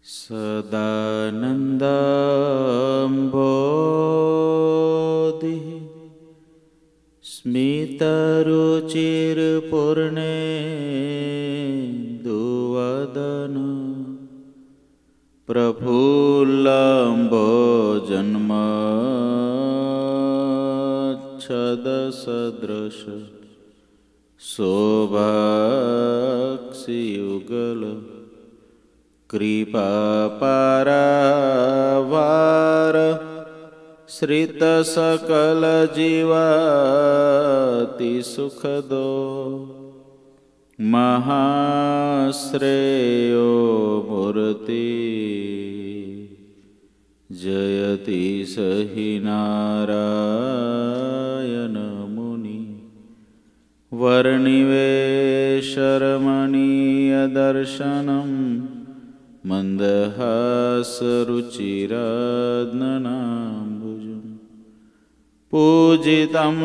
સદાનંદાંભોધિ સ્મિતરુચિરપૂર્ણેન્દુવદન પ્રફુલ્લંભોજન્મચ્છદસદૃશ શોભાક્ષિયુગલ કૃપાપારાવાર શ્રિત સકલ જીવાતિ સુખદો મહાશ્રેયો મૂર્તિ જયતિ સહિ નારાયણ મુનિ વર્ણિવેશરમણીય દર્શનમ મંદહાસરુચિરાદનનાંબુજં પૂજિतं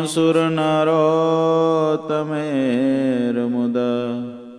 સુરનરોત્તમૈર્મુદા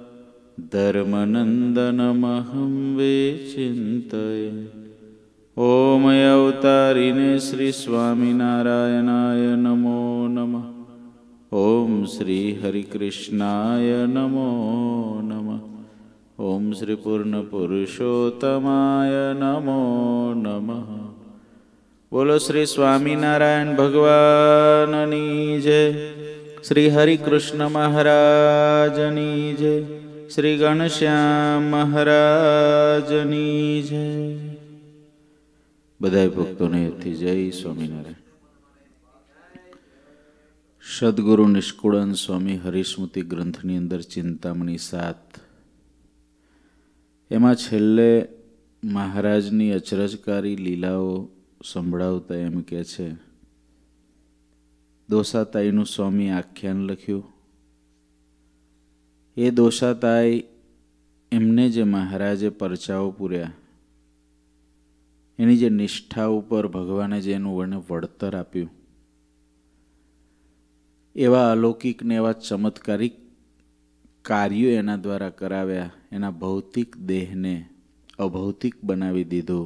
ધર્મનંદનમહં વિચિંતયે. ઓમ અવતારિને શ્રી સ્વામિનારાયણાય નમો નમઃ. ઓમ શ્રી હરિકૃષ્ણાય નમો નમઃ. ઓમ શ્રી પૂર્ણ પુરુષોત્તમાય નમો નમઃ. બોલો શ્રી સ્વામિનારાયણ ભગવાનની જય. શ્રી હરિકૃષ્ણ મહારાજની જય. શ્રી ઘનશ્યામ મહારાજની જય. બધા ભક્તોને એથી જય સ્વામિનારાયણ. સદગુરુ નિષ્કુળાનંદ સ્વામી હરિસ્મૃતિ ગ્રંથની અંદર ચિંતામણી 7, એમાં છેલ્લે મહારાજની અચરજકારી લીલાઓ સંભળાવતા એમ કહે છે, દોસાતાઈનું સ્વામી આખ્યાન લખ્યું. એ દોસાતાઈ એમને જે મહારાજે પરચાઓ પૂર્યા, એની જે નિષ્ઠા ઉપર ભગવાને જે એનું વળતર આપ્યું, એવા અલૌકિક ને એવા ચમત્કારિક કાર્યો એના દ્વારા કરાવ્યા. એના ભૌતિક દેહને અભૌતિક બનાવી દીધું.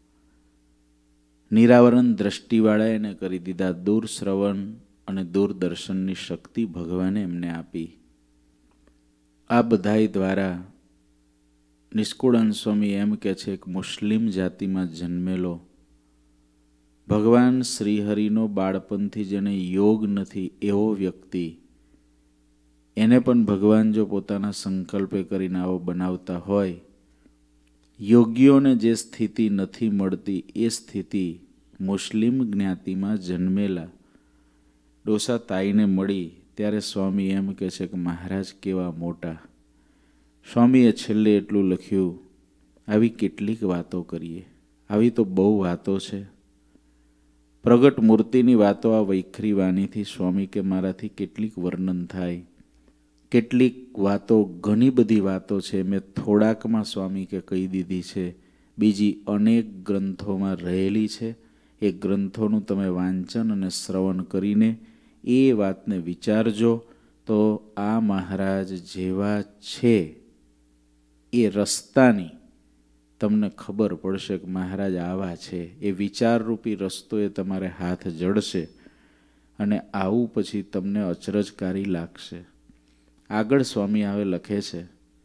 નિરાવરણ દ્રષ્ટિવાળા એને કરી દીધા. દૂર શ્રવણ અને દૂરદર્શનની શક્તિ ભગવાને એમને આપી. આ બધાય દ્વારા નિષ્કુળાનંદ સ્વામી એમ કહે છે કે મુસ્લિમ જાતિમાં જન્મેલો ભગવાન શ્રીહરિનો બાળપણથી જેને યોગ નથી એવો વ્યક્તિ, એને પણ ભગવાન જો પોતાના સંકલ્પે કરીને આવો બનાવતા હોય, યોગીઓને જે સ્થિતિ નથી મળતી એ સ્થિતિ મુસ્લિમ જ્ઞાતિમાં જન્મેલા દોસાતાઈને મળી. ત્યારે સ્વામી એમ કહે છે કે મહારાજ કેવા મોટા. સ્વામીએ છેલ્લે એટલું લખ્યું, આવી કેટલીક વાતો કરીએ. આવી તો બહુ વાતો છે. પ્રગટ મૂર્તિની વાતો આ વૈખરી વાણીથી સ્વામી કે મારાથી કેટલીક વર્ણન થાય. કેટલીક વાતો, ઘણી બધી વાતો છે, મેં થોડાકમાં સ્વામી કે કહી દીધી છે. બીજી અનેક ગ્રંથોમાં રહેલી છે. એ ગ્રંથોનું તમે વાંચન અને શ્રવણ કરીને એ વાતને વિચારજો તો આ મહારાજ જેવા છે એ રસ્તાની તમને ખબર પડશે કે મહારાજ આવા છે. એ વિચારરૂપી રસ્તો એ તમારે હાથ જડશે અને આવું પછી તમને અચરજકારી લાગશે. આગળ સ્વામી આવે લખે છે,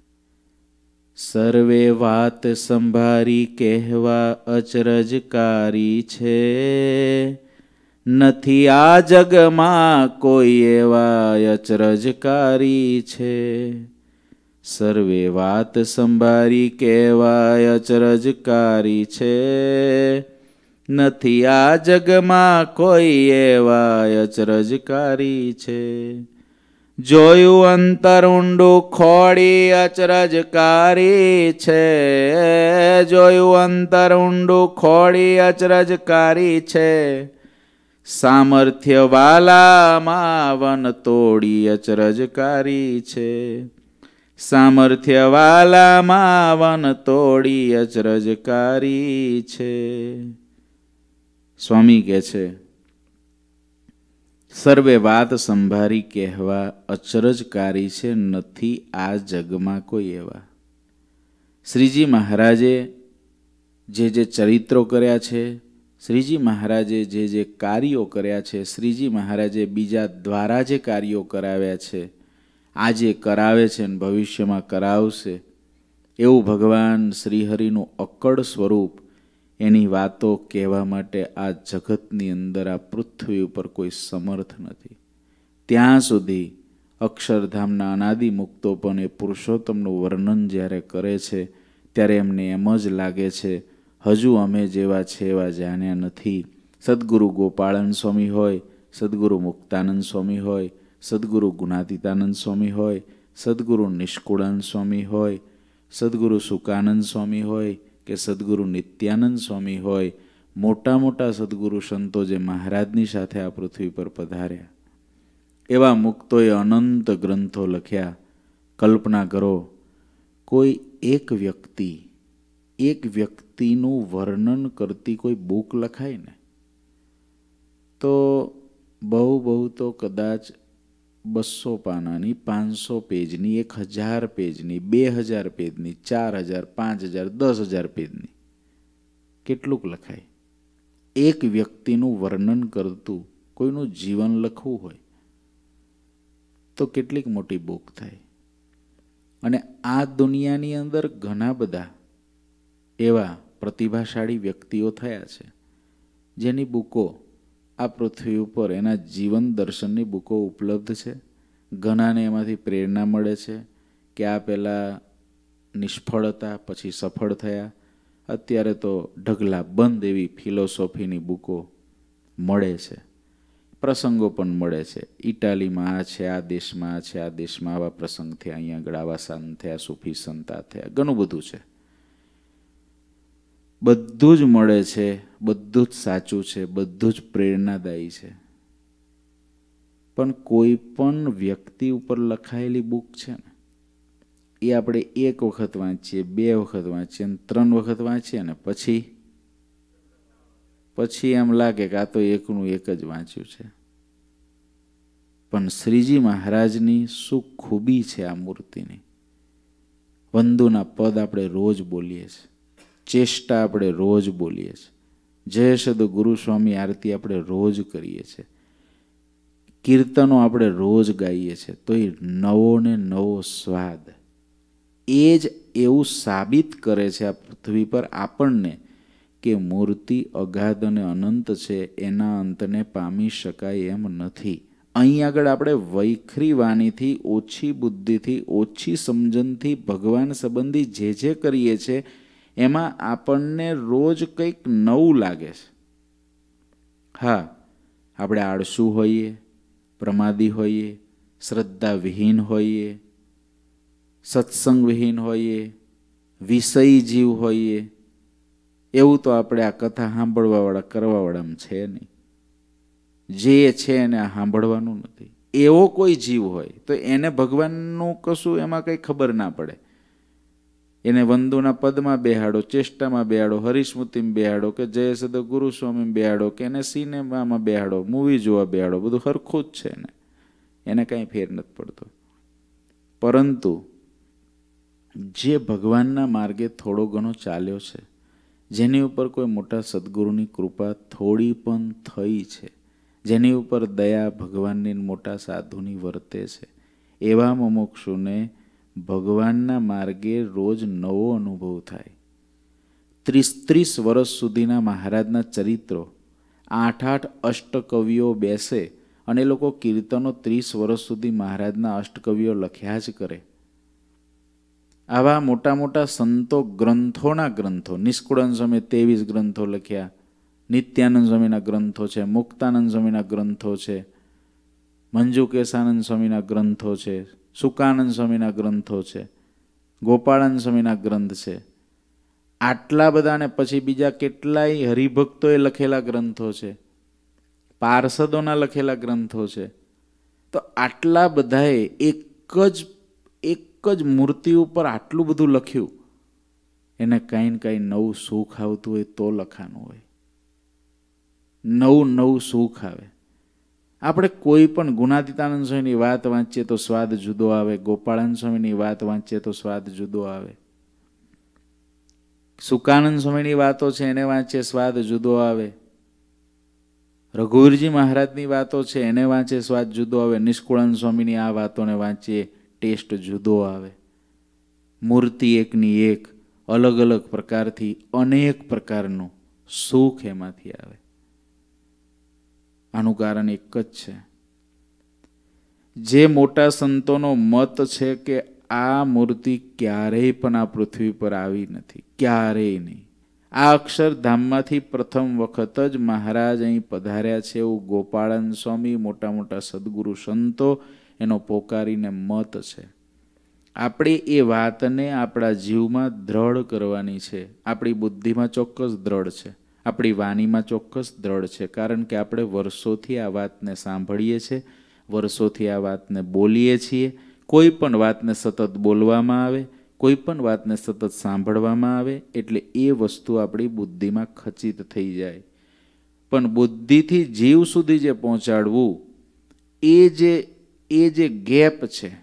સર્વે વાત સંભારી કહેવા અચરજકારી છે, નથી આ જગમાં કોઈ એવા અચરજકારી છે. સર્વે વાત સંભારી કહેવા અચરજકારી છે, નથી આ જગમાં કોઈ એવા અચરજકારી છે. જોયું અંતર ઊંડું ખોડી અચરજકારી છે, જોયું અંતર ઊંડું ખોડી અચરજકારી છે. સામર્થ્ય વાલામાં વન તોડી અચરજકારી છે, સામર્થ્ય વાલામાં વન તોડી અચરજકારી છે. સ્વામી કહે છે, સર્વે વાત સંભારી કહેવા અચરજકારી છે, નથી આ જગમાં કોઈ એવા. શ્રીજી મહારાજે જે ચરિત્રો કર્યા છે, શ્રીજી મહારાજે જે કાર્યો કર્યા છે, શ્રીજી મહારાજે બીજા દ્વારા જે કાર્યો કરાવ્યા છે, આજે કરાવે છે અને ભવિષ્યમાં કરાવશે, એવું ભગવાન શ્રીહરિનું અક્કડ સ્વરૂપ, એની વાતો કહેવા માટે આ જગતની અંદર, આ પૃથ્વી ઉપર કોઈ સમર્થ નથી. ત્યાં સુધી અક્ષરધામના અનાદિ મુક્તો પણ એ પુરુષોત્તમનું વર્ણન જ્યારે કરે છે ત્યારે એમને એમ જ લાગે છે હજુ અમે જેવા છે એવા જાણ્યા નથી. સદગુરુ ગોપાળન સ્વામી હોય, સદગુરુ મુક્તાનંદ સ્વામી હોય, સદગુરુ ગુણાતીતાનંદ સ્વામી હોય, સદગુરુ નિષ્કુળાનંદ સ્વામી હોય, સદગુરુ સુકાનંદ સ્વામી હોય કે સદગુરુ નિત્યાનંદ સ્વામી હોય, મોટા મોટા સદગુરુ સંતો જે મહારાજની સાથે આ પૃથ્વી પર પધાર્યા, એવા મુક્તોએ અનંત ગ્રંથો લખ્યા. કલ્પના કરો, કોઈ એક વ્યક્તિનું વર્ણન કરતી કોઈ બુક લખાય ને તો બહુ તો કદાચ 200 પાનાની, 500 પેજની, 1000 પેજની, 2000 પેજની, 4000, 5000, 10000 પેજની, કેટલુંક લખાય. એક વ્યક્તિનું વર્ણન કરતું કોઈનું જીવન લખવું હોય તો કેટલીક મોટી બુક થાય. અને આ દુનિયાની અંદર ઘણા બધા એવા પ્રતિભાશાળી વ્યક્તિઓ થયા છે જેની બુકો આ પૃથ્વી ઉપર, એના જીવન દર્શનની બુકો ઉપલબ્ધ છે. ઘણાને એમાંથી પ્રેરણા મળે છે કે આ પહેલાં નિષ્ફળ હતા, પછી સફળ થયા. અત્યારે તો ઢગલા બંધ એવી ફિલોસોફીની બુકો મળે છે, પ્રસંગો પણ મળે છે. ઇટાલીમાં આ છે, આ દેશમાં આ છે, આ દેશમાં આવા પ્રસંગ થયા, અહીંયા આગળ આવા સંત થયા, સૂફી સંતા થયા, ઘણું બધું છે. બધું જ મળે છે, બધું જ સાચું છે, બધું જ પ્રેરણાદાયી છે. પણ કોઈ પણ વ્યક્તિ ઉપર લખાયેલી બુક છે ને, એ આપણે એક વખત વાંચીએ, 2 વખત વાંચીએ, 3 વખત વાંચીએ ને પછી એમ લાગે કે આ તો એકનું એક જ વાંચ્યું છે. પણ શ્રીજી મહારાજની શું ખૂબી છે આ મૂર્તિની. વંદુના પદ આપણે રોજ બોલીએ છીએ, ચેષ્ટા આપણે રોજ બોલીએ છીએ, જય સદ ગુરુ સ્વામી આરતી આપણે રોજ કરીએ છીએ, કીર્તનો આપણે રોજ ગાઈએ છીએ. તો એ નવો ને નવો સ્વાદ એ જ એવું સાબિત કરે છે આ પૃથ્વી પર આપણને કે મૂર્તિ અગાધ અને અનંત છે, એના અંતને પામી શકાય એમ નથી. અહીં આગળ આપણે વૈખરી વાણીથી, ઓછી બુદ્ધિથી, ઓછી સમજણથી ભગવાન સંબંધી જે કરીએ છીએ એમાં આપણને રોજ કંઈક નવું લાગે છે. હા, આપણે આળસુ હોઈએ, પ્રમાદી હોઈએ, શ્રદ્ધા વિહીન હોઈએ, સત્સંગ વિહીન હોઈએ, વિષય જીવ હોઈએ, એવું તો આપણે આ કથા સાંભળવાવાળા કરવાવાળામાં છે નહીં. જે છે એને સાંભળવાનું નથી. એવો કોઈ જીવ હોય તો એને ભગવાનનું કશું એમાં કંઈ ખબર ના પડે. એને વંદુના પદમાં બેહાડો, ચેષ્ટામાં બેહાડો, હરિસ્મૃતિમાં બેહાડો, કે જય સદ ગુરુ સ્વામીમાં બેહાડો, કે એને સિનેમામાં બેહાડો, મૂવી જોવા બેહાડો, બધું હરખું જ છે. એને કાંઈ ફેર નથી પડતો. પરંતુ જે ભગવાનના માર્ગે થોડો ઘણો ચાલ્યો છે, જેની ઉપર કોઈ મોટા સદગુરુની કૃપા થોડી પણ થઈ છે, જેની ઉપર દયા ભગવાનની મોટા સાધુની વર્તે છે, એવા મુમુક્ષુને ભગવાનના માર્ગે રોજ નવો અનુભવ થાય. 30 વર્ષ સુધીના મહારાજના ચરિત્રો 8 અષ્ટકવિઓ બેસે અને એ લોકો કીર્તનો 30 વર્ષ સુધી મહારાજના અષ્ટકવિઓ લખ્યા જ કરે. આવા મોટા મોટા સંતો ગ્રંથોના ગ્રંથો, નિષ્કુળાનંદ સ્વામીએ 23 ગ્રંથો લખ્યા, નિત્યાનંદ સ્વામીના ગ્રંથો છે, મુક્તાનંદ સ્વામીના ગ્રંથો છે, મંજુકેશાનંદ સ્વામીના ગ્રંથો છે, સુકાનંદ સ્વામીના ગ્રંથો છે, ગોપાળાનંદ સ્વામીના ગ્રંથ છે. આટલા બધા ને પછી બીજા કેટલાય હરિભક્તોએ લખેલા ગ્રંથો છે, પાર્ષદોના લખેલા ગ્રંથો છે. તો આટલા બધાએ એક જ મૂર્તિ ઉપર આટલું બધું લખ્યું, એને કાંઈ ને કાંઈ નવું સુખ આવતું હોય તો લખાનું હોય. નવું સુખ આવે. આપણે કોઈ પણ ગુણાતીતાનંદ સ્વામીની વાત વાંચીએ તો સ્વાદ જુદો આવે, ગોપાળાનંદ સ્વામીની વાત વાંચીએ તો સ્વાદ જુદો આવે, સુકાનંદ સ્વામીની વાતો છે એને વાંચે સ્વાદ જુદો આવે, રઘુવીરજી મહારાજની વાતો છે એને વાંચે સ્વાદ જુદો આવે, નિષ્કુળાનંદ સ્વામીની આ વાતોને વાંચીએ ટેસ્ટ જુદો આવે. મૂર્તિ એકની એક, અલગ અલગ પ્રકારથી અનેક પ્રકારનું સુખ એમાંથી આવે. આનું કારણ એક જ છે. જે મોટા સંતોનો મત છે કે આ મૂર્તિ ક્યારેય પણ આ પૃથ્વી પર આવી નથી, ક્યારેય નહીં. આ અક્ષરધામમાંથી પ્રથમ વખત જ મહારાજ અહીં પધાર્યા છે એવું ગોપાળાનંદ સ્વામી, મોટા મોટા સદગુરુ સંતો એનો પોકારીને મત છે. આપણે એ વાતને આપણા જીવમાં દ્રઢ કરવાની છે. આપણી બુદ્ધિમાં ચોક્કસ દ્રઢ છે, આપણી વાણીમાં ચોક્કસ દ્રઢ છે, કારણ કે આપણે વર્ષોથી આ વાતને સાંભળીએ છીએ, વર્ષોથી આ વાતને બોલીએ છીએ. કોઈ પણ વાતને સતત બોલવામાં આવે, કોઈ પણ વાતને સતત સાંભળવામાં આવે એટલે એ વસ્તુ આપણી બુદ્ધિમાં ખચિત થઈ જાય. પણ બુદ્ધિથી જીવ સુધી જે પહોંચાડવું એ જે ગેપ છે,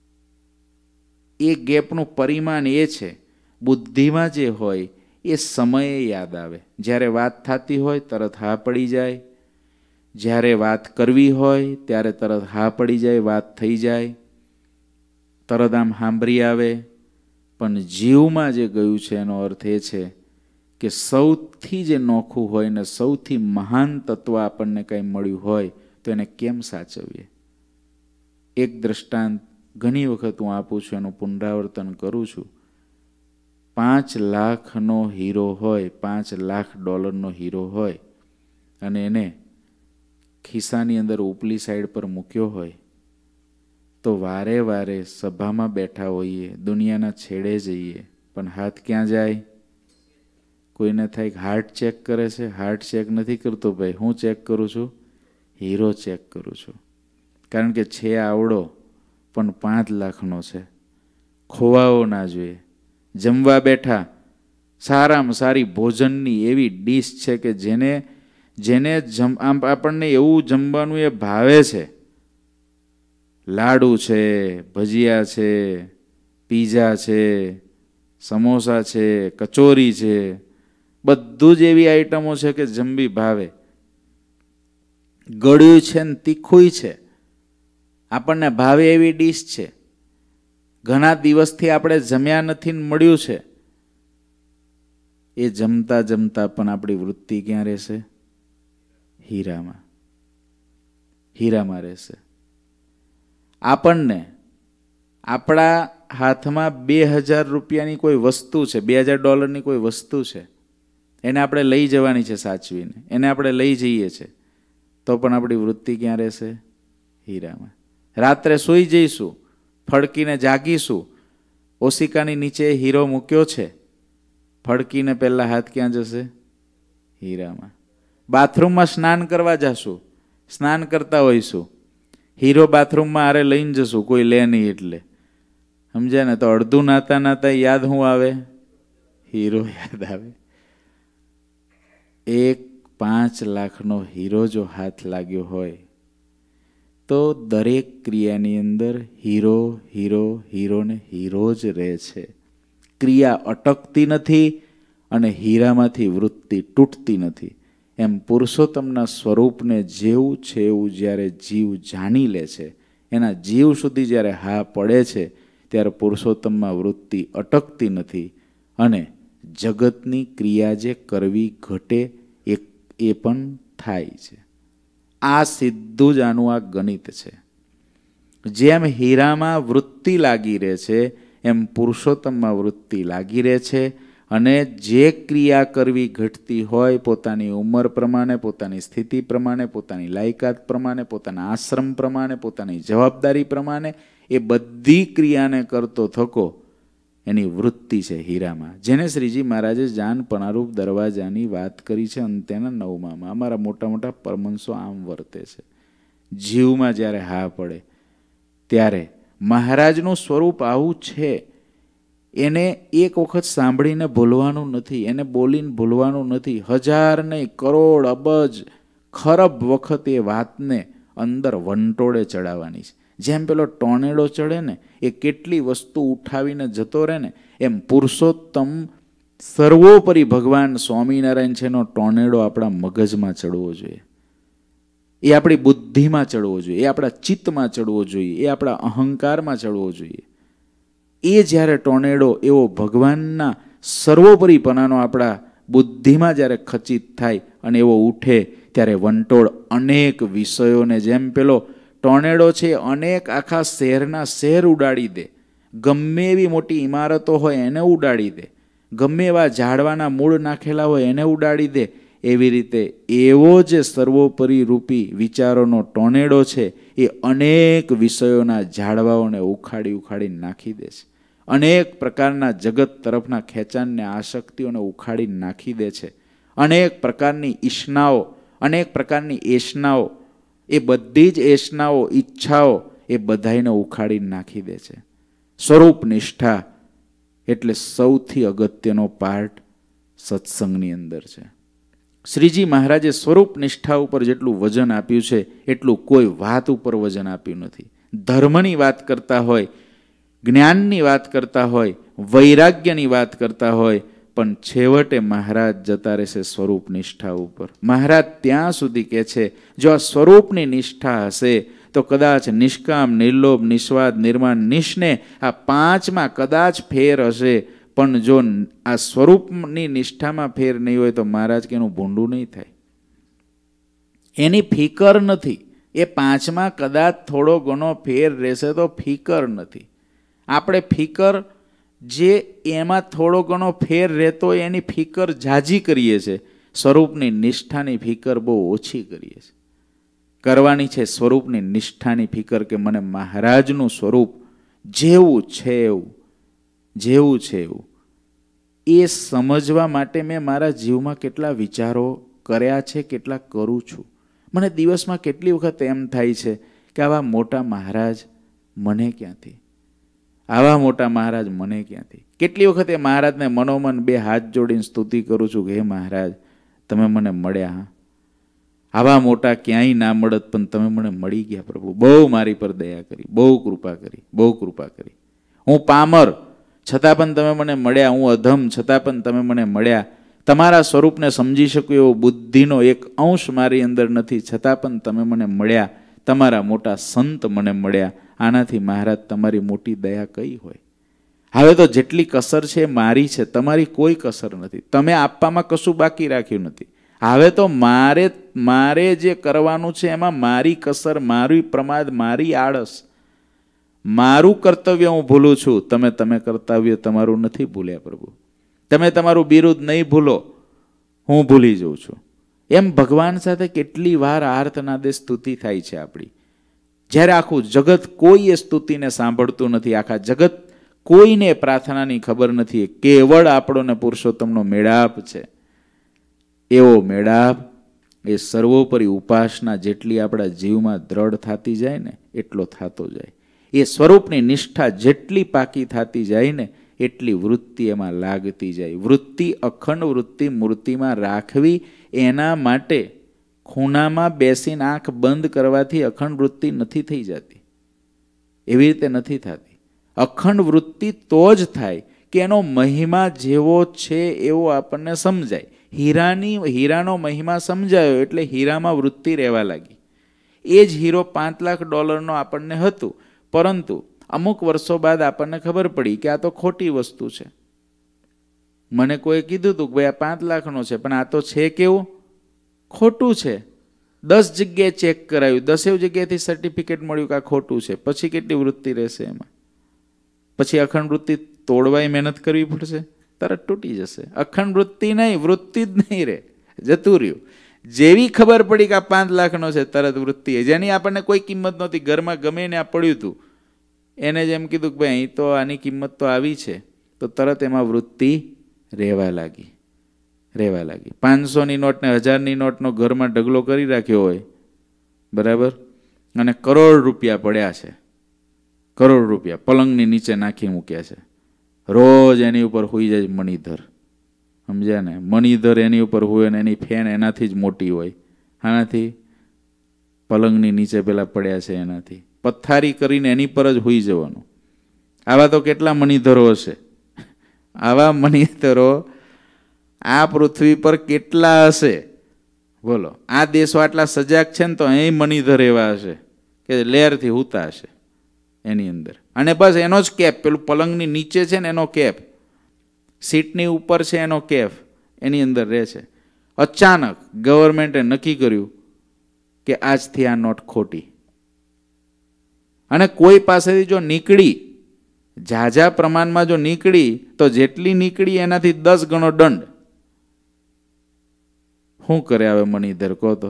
એ ગેપનું પરિમાણ એ છે. બુદ્ધિમાં જે હોય એ સમયે યાદ આવે. જ્યારે વાત થતી હોય તરત હા પડી જાય, જ્યારે વાત કરવી હોય ત્યારે તરત હા પડી જાય, વાત થઈ જાય, તરત આમ સાંભળી આવે. પણ જીવમાં જે ગયું છે એનો અર્થ એ છે કે સૌથી જે નોખું હોય ને સૌથી મહાન તત્વ આપણને કંઈ મળ્યું હોય તો એને કેમ સાચવીએ. એક દ્રષ્ટાંત ઘણી વખત હું આપું છું, એનું પુનરાવર્તન કરું છું. 5 લાખનો હીરો હોય, $5 લાખ હીરો હોય અને એને ખિસ્સાની અંદર ઉપલી સાઈડ પર મૂક્યો હોય તો વારે વારે સભામાં બેઠા હોઈએ, દુનિયાના છેડે જઈએ, પણ હાથ ક્યાં જાય? કોઈને થાય કે હાર્ટ ચેક કરે છે. હાર્ટ ચેક નથી કરતો ભાઈ, હું ચેક કરું છું? હીરો ચેક કરું છું. કારણ કે છે આવડો પણ 5 લાખનો છે. ખોવાવો ના જોઈએ. જમવા બેઠા, સારામાં સારી ભોજનની એવી ડીશ છે કે જેને આપણને એવું જમવાનું એ ભાવે છે. લાડુ છે, ભજીયા છે, પીઝા છે, સમોસા છે, કચોરી છે, બધું જ એવી આઈટમો છે કે જમવી ભાવે. ગળ્યું છે ને તીખું છે, આપણને ભાવે એવી ડીશ છે. ઘણા દિવસથી આપણે જમ્યા નથી ને મળ્યું છે. એ જમતા જમતા પણ આપણી વૃત્તિ ક્યાં રહેશે? હીરામાં. હીરામાં રહેશે. આપણને આપણા હાથમાં $2000 કોઈ વસ્તુ છે, $2000 કોઈ વસ્તુ છે, એને આપણે લઈ જવાની છે સાચવીને, એને આપણે લઈ જઈએ છીએ, તો પણ આપણી વૃત્તિ ક્યાં રહેશે? હીરામાં. રાત્રે સૂઈ જઈશું, ફડકીને જાગીશું, ઓશિકાની નીચે હીરો મૂક્યો છે, ફડકીને પહેલા હાથ ક્યાં જશે? હીરામાં. બાથરૂમમાં સ્નાન કરવા જશું, સ્નાન કરતા હોઈશું, હીરો બાથરૂમમાં આરે લઈને જશું, કોઈ લે નહીં એટલે, સમજ્યા ને? તો અડધું નાતા નાતા યાદ શું આવે? હીરો યાદ આવે. એક 5 લાખનો હીરો જો હાથ લાગ્યો હોય તો દરેક ક્રિયાની અંદર હીરો હીરો હીરો ને હીરો જ રહે છે. ક્રિયા અટકતી નથી અને હીરામાંથી વૃત્તિ તૂટતી નથી. એમ પુરુષોત્તમના સ્વરૂપને જેવું છે એવું જ્યારે જીવ જાણી લે છે, એના જીવ સુધી જ્યારે હા પડે છે, ત્યારે પુરુષોત્તમમાં વૃત્તિ અટકતી નથી અને જગતની ક્રિયા જે કરવી ઘટે એ પણ થાય છે. આ સીધું જ આનું આ ગણિત છે. જેમ હીરામાં વૃત્તિ લાગી રહે છે એમ પુરુષોત્તમમાં વૃત્તિ લાગી રહે છે. અને જે ક્રિયા કરવી ઘટતી હોય પોતાની ઉંમર પ્રમાણે, પોતાની સ્થિતિ પ્રમાણે, પોતાની લાયકાત પ્રમાણે, પોતાના આશ્રમ પ્રમાણે, પોતાની જવાબદારી પ્રમાણે, એ બધી ક્રિયાને કરતો થકો એની વૃત્તિ છે હીરામાં. જેને શ્રીજી મહારાજે જાનપણારૂપ દરવાજાની વાત કરી છે અંત્યના 9માં. અમારા મોટા મોટા પરમહંસો આમ વર્તે છે. જીવમાં જ્યારે હા પડે ત્યારે મહારાજનું સ્વરૂપ આવું છે. એને એક વખત સાંભળીને ભૂલવાનું નથી, એને બોલીને ભૂલવાનું નથી. 1000 નહીં, કરોડ, અબજ, ખરબ વખત એ વાતને અંદર વંટોળે ચડાવવાની છે. જેમ પેલો ટોર્નેડો ચડે ને, એ કેટલી વસ્તુ ઉઠાવીને જતો રહે ને, એમ પુરુષોત્તમ સર્વોપરી ભગવાન સ્વામિનારાયણ છે એનો ટોર્નેડો આપણા મગજમાં ચડવો જોઈએ, એ આપણી બુદ્ધિમાં ચડવો જોઈએ, એ આપણા ચિત્તમાં ચડવો જોઈએ, એ આપણા અહંકારમાં ચડવો જોઈએ. એ જ્યારે ટોર્નેડો એવો ભગવાનના સર્વોપરીપણાનો આપણા બુદ્ધિમાં જ્યારે ખચિત થાય અને એવો ઉઠે, ત્યારે વંટોળ અનેક વિષયોને, જેમ પેલો ટોર્નેડો છે અનેક આખા શહેરના શહેર ઉડાડી દે, ગમે એવી મોટી ઇમારતો હોય એને ઉડાડી દે, ગમે એવા ઝાડવાના મૂળ નાખેલા હોય એને ઉડાડી દે, એવી રીતે એવો જે સર્વોપરી રૂપી વિચારોનો ટોર્નેડો છે એ અનેક વિષયોના ઝાડવાઓને ઉખાડી ઉખાડીને નાખી દે છે, અનેક પ્રકારના જગત તરફના ખેંચાણને આસક્તિઓને ઉખાડી નાખી દે છે, અનેક પ્રકારની ઈચ્છનાઓ, અનેક પ્રકારની એશનાઓ, એ બધી જ એશનાઓ, ઈચ્છાઓ એ બધાને ઉખાડી નાખી દે છે. સ્વરૂપ નિષ્ઠા એટલે સૌથી અગત્યનો પાર્ટ સત્સંગની અંદર છે. શ્રીજી મહારાજે સ્વરૂપ નિષ્ઠા ઉપર જેટલું વજન આપ્યું છે એટલું કોઈ વાત ઉપર વજન આપ્યું નથી. ધર્મની વાત કરતા હોય, જ્ઞાનની વાત કરતા હોય, વૈરાગ્યની વાત કરતા હોય, પણ છેવટે મહારાજ જતા રહેશે સ્વરૂપ નિષ્ઠા ઉપર. મહારાજ ત્યાં સુધી કહે છે જો આ સ્વરૂપની નિષ્ઠા હશે તો કદાચ નિષ્કામ, નિર્લોભ, નિસ્વાદ, નિર્માણ, નિષ્ને આ પાંચમાં કદાચ ફેર હશે, પણ જો આ સ્વરૂપની નિષ્ઠામાં ફેર નહીં હોય તો મહારાજ કે એનું ભૂંડું નહીં થાય. એની ફિકર નથી. એ પાંચમાં કદાચ થોડો ઘણો ફેર રહેશે તો ફિકર નથી. આપણે ફિકર જે એમાં થોડો ઘણો ફેર રહેતો હોય એની ફિકર ઝાઝી કરીએ છીએ, સ્વરૂપની નિષ્ઠાની ફિકર બહુ ઓછી કરીએ છીએ. કરવાની છે સ્વરૂપની નિષ્ઠાની ફિકર કે મને મહારાજનું સ્વરૂપ જેવું છે એવું, જેવું છે એવું. એ સમજવા માટે મેં મારા જીવમાં કેટલા વિચારો કર્યા છે, કેટલા કરું છું. મને દિવસમાં કેટલી વખત એમ થાય છે કે આવા મોટા મહારાજ મને ક્યાંથી, આવા મોટા મહારાજ મને ક્યાંથી. કેટલી વખત એ મહારાજને મનોમન બે હાથ જોડીને સ્તુતિ કરું છું કે હે મહારાજ તમે મને મળ્યા, આવા મોટા ક્યાંય ના મળત પણ તમે મને મળી ગયા પ્રભુ, બહુ મારી પર દયા કરી, બહુ કૃપા કરી, બહુ કૃપા કરી. હું પામર છતાં પણ તમે મને મળ્યા, હું અધમ છતાં પણ તમે મને મળ્યા. તમારા સ્વરૂપને સમજી શકું એવો બુદ્ધિનો એક અંશ મારી અંદર નથી, છતાં પણ તમે મને મળ્યા. તમારા મોટા સંત મને મળ્યા. આનાથી મહારાજ તમારી મોટી દયા કઈ હોય? હવે તો જેટલી કસર છે મારી છે, તમારી કોઈ કસર નથી. તમે આપવામાં કશું બાકી રાખ્યું નથી. હવે તો મારે જે કરવાનું છે એમાં મારી કસર, મારી પ્રમાદ, મારી આળસ, મારું કર્તવ્ય હું ભૂલું છું. તમે કર્તવ્ય તમારું નથી ભૂલ્યા પ્રભુ. તમે તમારું બિરુદ નહીં ભૂલો, હું ભૂલી જઉં છું. એમ ભગવાન સાથે કેટલી વાર આર્તનાદે સ્તુતિ થાય છે આપણી, જ્યારે આખું જગત કોઈ એ સ્તુતિને સાંભળતું નથી, આખા જગત કોઈને પ્રાર્થનાની ખબર નથી. કેવળ આપણોને પુરુષોત્તમનો મેળાપ છે. એવો મેળાપ એ સર્વોપરી ઉપાસના જેટલી આપણા જીવમાં દ્રઢ થતી જાય ને એટલો થતો જાય. એ સ્વરૂપની નિષ્ઠા જેટલી પાકી થતી જાય ને એટલી વૃત્તિ એમાં લાગતી જાય. વૃત્તિ, અખંડ વૃત્તિ મૂર્તિમાં રાખવી, એના માટે ખૂણામાં બેસીને આંખ બંધ કરવાથી અખંડ વૃત્તિ નથી થઈ જતી. એવી રીતે નથી થતી. અખંડ વૃત્તિ તો જ થાય કે એનો મહિમા જેવો છે એવો આપણને સમજાય. હીરાનો મહિમા સમજાયો એટલે હીરામાં વૃત્તિ રહેવા લાગી. એ જ હીરો $5 લાખ આપણને હતું, પરંતુ અમુક વર્ષો બાદ આપણને ખબર પડી કે આ તો ખોટી વસ્તુ છે. મને કોઈ કીધું હતું કે ભાઈ આ 5 લાખનો છે, પણ આ તો છે કેવું, ખોટું છે. 10 જગ્યાએ ચેક કરાયું, 10 જગ્યાએથી સર્ટિફિકેટ મળ્યું કે આ ખોટું છે. પછી કેટલી વૃત્તિ રહેશે એમાં? પછી અખંડ વૃત્તિ તોડવાય મહેનત કરવી પડશે, તરત તૂટી જશે. અખંડ વૃત્તિ નહીં, વૃત્તિ જ નહીં રહે, જતું રહ્યું. જેવી ખબર પડી કે આ 5 લાખનો છે તરત વૃત્તિ, જેની આપણને કોઈ કિંમત નહોતી, ઘરમાં ગમે ને આ પડ્યું હતું, એને જેમ કીધું કે ભાઈ અહીં તો આની કિંમત તો આવી છે, તો તરત એમાં વૃત્તિ રહેવા લાગી. 500ની નોટ ને 1000ની નોટનો ઘરમાં ઢગલો કરી રાખ્યો હોય, બરાબર, અને કરોડ રૂપિયા પડ્યા છે, કરોડ રૂપિયા પલંગની નીચે નાખી મૂક્યા છે. રોજ એની ઉપર હોઈ જાય મણિધર, સમજ્યા ને? મણિધર એની ઉપર હોય ને એની ફેન એનાથી જ મોટી હોય. આનાથી પલંગની નીચે પેલા પડ્યા છે એનાથી પથ્થારી કરીને એની પર જ હોઈ જવાનું. આવા તો કેટલા મણિધરો હશે? આવા મણિધરો આ પૃથ્વી પર કેટલા હશે બોલો? આ દેશો આટલા સજાગ છે ને તો અહીં મનીધર એવા હશે કે લહેરથી હુતા હશે એની અંદર, અને બસ એનો જ કેપ, પેલું પલંગની નીચે છે ને એનો કેપ, સીટની ઉપર છે એનો કેપ, એની અંદર રહે છે. અચાનક ગવર્મેન્ટે નક્કી કર્યું કે આજથી આ નોટ ખોટી, અને કોઈ પાસેથી જો નીકળી, ઝાઝા પ્રમાણમાં જો નીકળી તો જેટલી નીકળી એનાથી 10 ગણો દંડ. શું કરે હવે મનીધર કહો તો?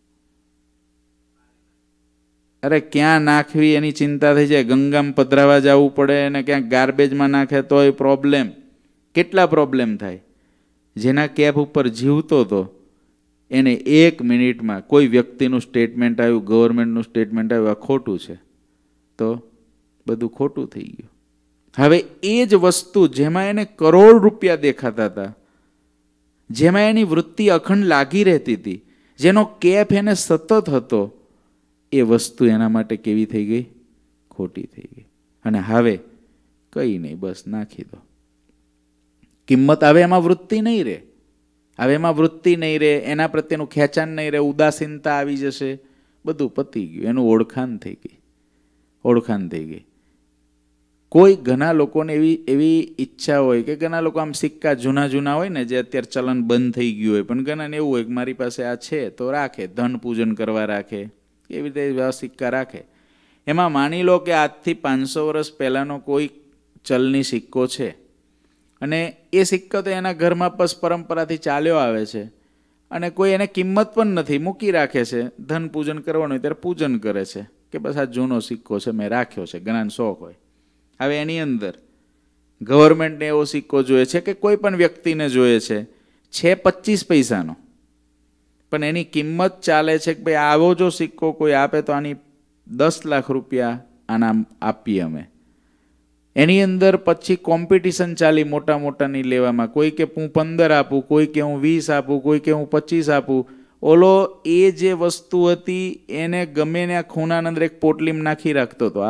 અરે ક્યાં નાખવી એની ચિંતા થઈ જાય, ગંગામાં પધરાવા જવું પડે, અને ક્યાંક ગાર્બેજમાં નાખે તોય પ્રોબ્લેમ. કેટલા પ્રોબ્લેમ થાય. જેના કેપ ઉપર જીવતો હતો એને 1 મિનિટમાં કોઈ વ્યક્તિનું સ્ટેટમેન્ટ આવ્યું, ગવર્મેન્ટનું સ્ટેટમેન્ટ આવ્યું, આ ખોટું છે, તો બધું ખોટું થઈ ગયું. હવે એ જ વસ્તુ જેમાં એને કરોડ રૂપિયા દેખાતા હતા, જેમાં એની વૃત્તિ અખંડ લાગી રહેતી હતી, જેનો કેપ એને સતત હતો, એ વસ્તુ એના માટે કેવી થઈ ગઈ? ખોટી થઈ ગઈ. અને હવે કંઈ નહીં, બસ નાખી દો. કિંમત હવે એમાં વૃત્તિ નહીં રહે, હવે એમાં વૃત્તિ નહીં રહે, એના પ્રત્યેનું ખેંચાણ નહીં રહે, ઉદાસીનતા આવી જશે, બધું પતી ગયું, એનું ઓળખાણ થઈ ગઈ, ઓળખાણ થઈ ગઈ. કોઈ ઘણા લોકોને એવી ઈચ્છા હોય કે ઘણા લોકો આમ સિક્કા જૂના હોય ને, જે અત્યારે ચલણ બંધ થઈ ગયું હોય, પણ ઘણાને એવું હોય કે મારી પાસે આ છે તો રાખે, ધન પૂજન કરવા રાખે, એવી રીતે સિક્કા રાખે. એમાં માની લો કે આજથી 500 વર્ષ પહેલાંનો કોઈ ચલની સિક્કો છે, અને એ સિક્કો તો એના ઘરમાં બસ પરંપરાથી ચાલ્યો આવે છે, અને કોઈ એને કિંમત પણ નથી, મૂકી રાખે છે, ધન પૂજન કરવાનું હોય ત્યારે પૂજન કરે છે કે બસ આ જૂનો સિક્કો છે મેં રાખ્યો છે, ઘણાને શોખ હોય. હવે એની અંદર ગવર્મેન્ટને એવો સિક્કો જોઈએ છે કે કોઈ પણ વ્યક્તિને જોઈએ છે 25 પૈસાનો, પણ એની કિંમત ચાલે છે કે ભાઈ આવો જો સિક્કો કોઈ આપે તો આની 10 લાખ રૂપિયા આના આપીએ અમે. એની અંદર પછી કોમ્પિટિશન ચાલી મોટા મોટાની લેવામાં, કોઈ કે હું 15 આપું, કોઈ કે હું 20 આપું, કોઈ કે હું 25 આપું. ઓલો એ જે વસ્તુ હતી એને ગમે ને આ ખૂણાની અંદર એક પોટલીમાં નાખી રાખતો હતો.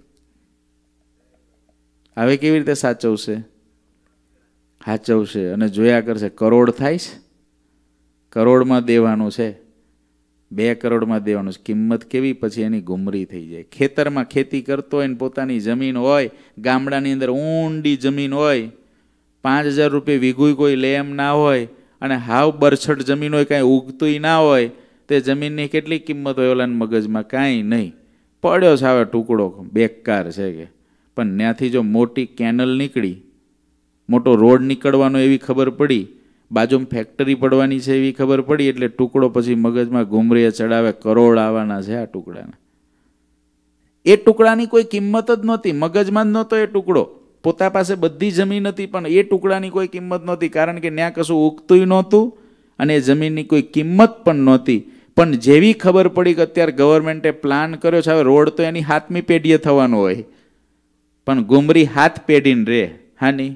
હવે કેવી રીતે સાચવશે? સાચવશે અને જોયા કરશે. કરોડ થાય છે, કરોડમાં દેવાનું છે, 2 કરોડમાં દેવાનું છે. કિંમત કેવી પછી એની ગુમરી થઈ જાય. ખેતરમાં ખેતી કરતો હોય ને પોતાની જમીન હોય, ગામડાની અંદર ઊંડી જમીન હોય, 5000 રૂપિયા વીઘું કોઈ લે એમ ના હોય, અને હાવ બરછટ જમીન હોય, કાંઈ ઉગતું ના હોય, તે જમીનની કેટલી કિંમત હોય ઓલાના મગજમાં? કાંઈ નહીં, પડ્યો છે હવે ટુકડો, બેકાર છે કે. પણ ત્યાંથી જો મોટી કેનલ નીકળી, મોટો રોડ નીકળવાનો એવી ખબર પડી, બાજુમાં ફેક્ટરી પડવાની છે એવી ખબર પડી, એટલે ટુકડો પછી મગજમાં ઘુમરીએ ચડાવે, કરોડ આવવાના છે આ ટુકડાના. એ ટુકડાની કોઈ કિંમત જ નહોતી, મગજમાં જ નહોતો એ ટુકડો. પોતા પાસે બધી જમીન હતી પણ એ ટુકડાની કોઈ કિંમત નહોતી, કારણ કે ત્યાં કશું ઉગતું નહોતું અને એ જમીનની કોઈ કિંમત પણ નહોતી. પણ જેવી ખબર પડી કે અત્યારે ગવર્મેન્ટે પ્લાન કર્યો છે, હવે રોડ તો એની 7મી પેઢીએ થવાનો હોય, પણ ગુમરી 7 પેઢીને રે. હાની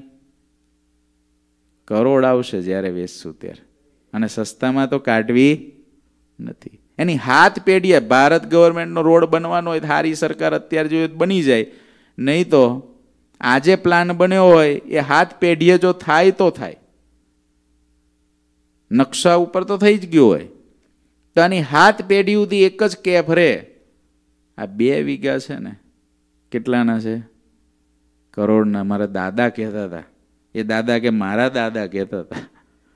કરોડ આવશે જ્યારે વેચશું ત્યારે, અને સસ્તામાં તો કાઢવી નથી. એની 7 પેઢીએ ભારત ગવર્મેન્ટનો રોડ બનવાનો હોય, સારી સરકાર અત્યારે જોઈએ બની જાય, નહીં તો આજે પ્લાન બન્યો હોય એ 7 પેઢીએ જો થાય તો થાય, નકશા ઉપર તો થઈ જ ગયો હોય, તો આની 7 પેઢી સુધી એક જ કેફ રે. આ 2 વીઘા છે ને કેટલાના છે? કરોડના. મારા દાદા કહેતા હતા, એ દાદા કે મારા દાદા કહેતા હતા,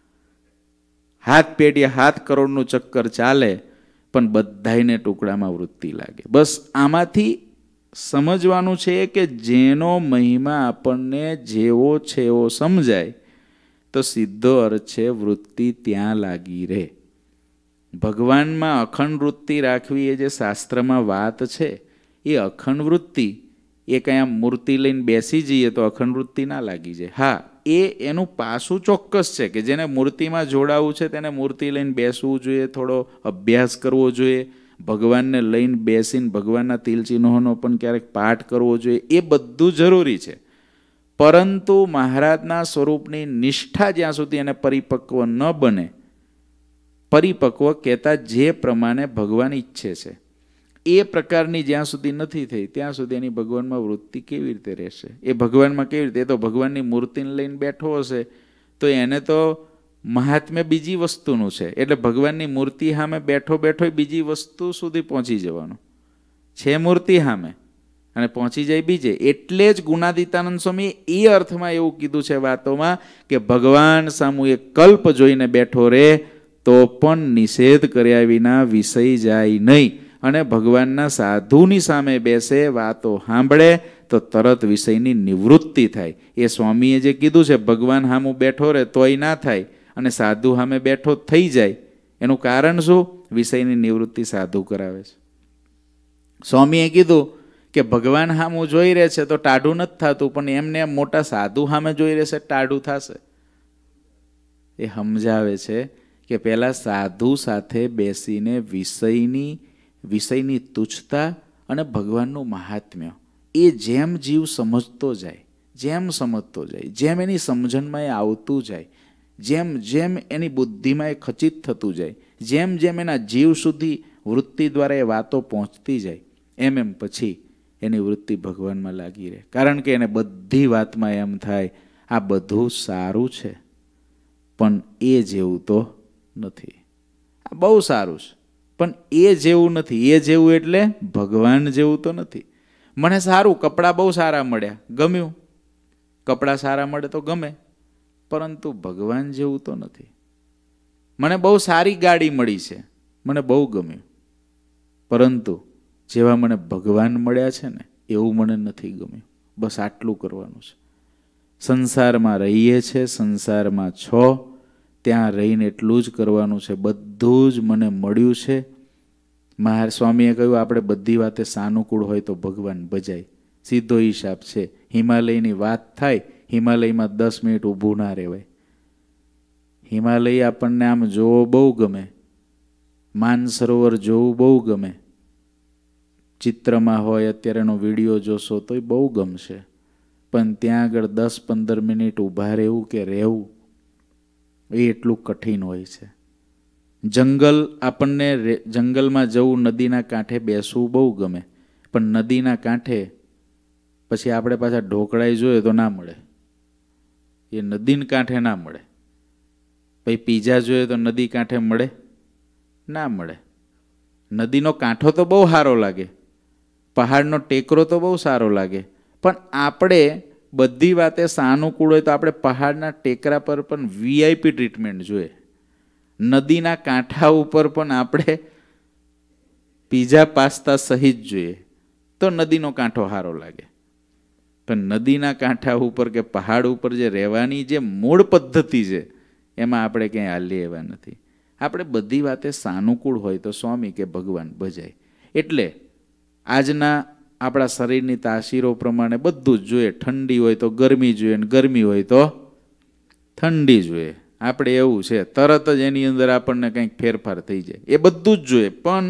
7 પેઢી 7 કરોડનું ચક્કર ચાલે, પણ બધાયને ટુકડામાં વૃત્તિ લાગે. બસ આમાંથી સમજવાનું છે કે જેનો મહિમા આપણને જેવો છે એવો સમજાય તો સીધો અર્થ છે વૃત્તિ ત્યાં લાગી રહે. ભગવાનમાં અખંડ વૃત્તિ રાખવી એ જે શાસ્ત્રમાં વાત છે, એ અખંડ વૃત્તિ એ કંઈ આમ મૂર્તિ લઈને બેસી જઈએ તો અખંડ વૃત્તિ ના લાગી જાય. હા, એનું પાસું ચોક્કસ છે કે જેને મૂર્તિમાં જોડાવું છે તેને મૂર્તિ લઈને બેસવું જોઈએ, થોડો અભ્યાસ કરવો જોઈએ, ભગવાનને લઈને બેસીને ભગવાનના તિલચિહ્નોનો પણ ક્યારેક પાઠ કરવો જોઈએ, એ બધું જરૂરી છે. પરંતુ મહારાજના સ્વરૂપની નિષ્ઠા જ્યાં સુધી એને પરિપક્વ ન બને, પરિપક્વ કહેતા જે પ્રમાણે ભગવાન ઈચ્છે છે એ પ્રકારની જ્યાં સુધી નથી થઈ ત્યાં સુધી એની ભગવાનમાં વૃત્તિ કેવી રીતે રહેશે? એ ભગવાનમાં કેવી રીતે? એ તો ભગવાનની મૂર્તિને લઈને બેઠો હશે તો એને તો મહાત્મ્ય બીજી વસ્તુનું છે. એટલે ભગવાનની મૂર્તિ સામે બેઠો બેઠો બીજી વસ્તુ સુધી પહોંચી જવાનું છે. મૂર્તિ સામે અને પહોંચી જાય બીજે. એટલે જ ગુણાતીતાનંદ સ્વામી એ અર્થમાં એવું કીધું છે વાતોમાં કે ભગવાન સામું એક કલ્પ જોઈને બેઠો રે તો પણ નિષેધ કર્યા વિના વિષય જાય નહીં. અને ભગવાનના સાધુની સામે બેસે, વાતો સાંભળે તો તરત વિષયની નિવૃત્તિ થાય. એ સ્વામીએ જે કીધું છે ભગવાન સામું બેઠો રહે તોય ના થાય અને સાધુ સામે બેઠો થઈ જાય. એનું કારણ શું? વિષયની નિવૃત્તિ સાધુ કરાવે છે. સ્વામીએ કીધું કે ભગવાન સામું જોઈ રહે છે તો ટાઢું નથી થતું, પણ એમને એમ મોટા સાધુ સામે જોઈ રહેશે ટાઢું થશે. એ સમજાવે છે કે પહેલાં સાધુ સાથે બેસીને વિષયની તુચ્છતા અને ભગવાનનું મહાત્મ્ય એ જેમ જીવ સમજતો જાય, જેમ એની સમજણમાં એ આવતું જાય, જેમ એની બુદ્ધિમાં એ ખચિત થતું જાય, જેમ એના જીવ સુધી વૃત્તિ દ્વારા એ વાતો પહોંચતી જાય, એમ પછી એની વૃત્તિ ભગવાનમાં લાગી રહે. કારણ કે એને બધી વાતમાં એમ થાય આ બધું સારું છે પણ એ જેવું તો નથી. આ બહુ સારું છે પણ એ જેવું નથી. એ જેવું એટલે ભગવાન જેવું તો નથી. મને સારું કપડાં બહુ સારા મળ્યા, ગમ્યું. કપડાં સારા મળે તો ગમે, પરંતુ ભગવાન જેવું તો નથી. મને બહુ સારી ગાડી મળી છે, મને બહુ ગમ્યું, પરંતુ જેવા મને ભગવાન મળ્યા છે ને એવું મને નથી ગમ્યું. બસ આટલું કરવાનું છે. સંસારમાં રહીએ છે, સંસારમાં છો ત્યાં રહીને એટલું જ કરવાનું છે. બધું જ મને મળ્યું છે. મહારાજ સ્વામીએ કહ્યું આપણે બધી વાતે સાનુકૂળ હોય તો ભગવાન ભજાય. સીધો હિસાબ છે. હિમાલયની વાત થાય, હિમાલયમાં 10 મિનિટ ઊભું ના રહેવાય. હિમાલય આપણને આમ જોવો બહુ ગમે, માનસરોવર જોવું બહુ ગમે, ચિત્રમાં હોય અત્યારેનો વિડીયો જોશો તોય બહુ ગમશે, પણ ત્યાં આગળ 10-15 મિનિટ ઊભા રહેવું કે રહેવું એ એટલું કઠિન હોય છે. જંગલ આપણને જંગલમાં જવું, નદીના કાંઠે બેસવું બહુ ગમે, પણ નદીના કાંઠે પછી આપણે પાછા ઢોકળાઈ જોઈએ તો ના મળે. એ નદીના કાંઠે ના મળે. પછી પીઝા જોઈએ તો નદી કાંઠે મળે? ના મળે. નદીનો કાંઠો તો બહુ સારો લાગે, પહાડનો ટેકરો તો બહુ સારો લાગે, પણ આપણે બધી વાતે સાનુકૂળ હોય તો આપણે પહાડના ટેકરા પર પણ VIP ટ્રીટમેન્ટ જોઈએ. નદીના કાંઠા ઉપર પણ આપણે પીઝા પાસ્તા સહિત જોઈએ તો નદીનો કાંઠો સારો લાગે. પણ નદીના કાંઠા ઉપર કે પહાડ ઉપર જે રહેવાની જે મૂળ પદ્ધતિ છે એમાં આપણે ક્યાંય હાલીએ એવા નથી. આપણે બધી વાતે સાનુકૂળ હોય તો સ્વામી કે ભગવાન ભજાય. એટલે આજના આપણા શરીરની તાસીરો પ્રમાણે બધું જ જોઈએ. ઠંડી હોય તો ગરમી જોઈએ, ગરમી હોય તો ઠંડી જોઈએ. આપણે એવું છે તરત જ એની અંદર આપણને કંઈક ફેરફાર થઈ જાય, એ બધું જ જોઈએ. પણ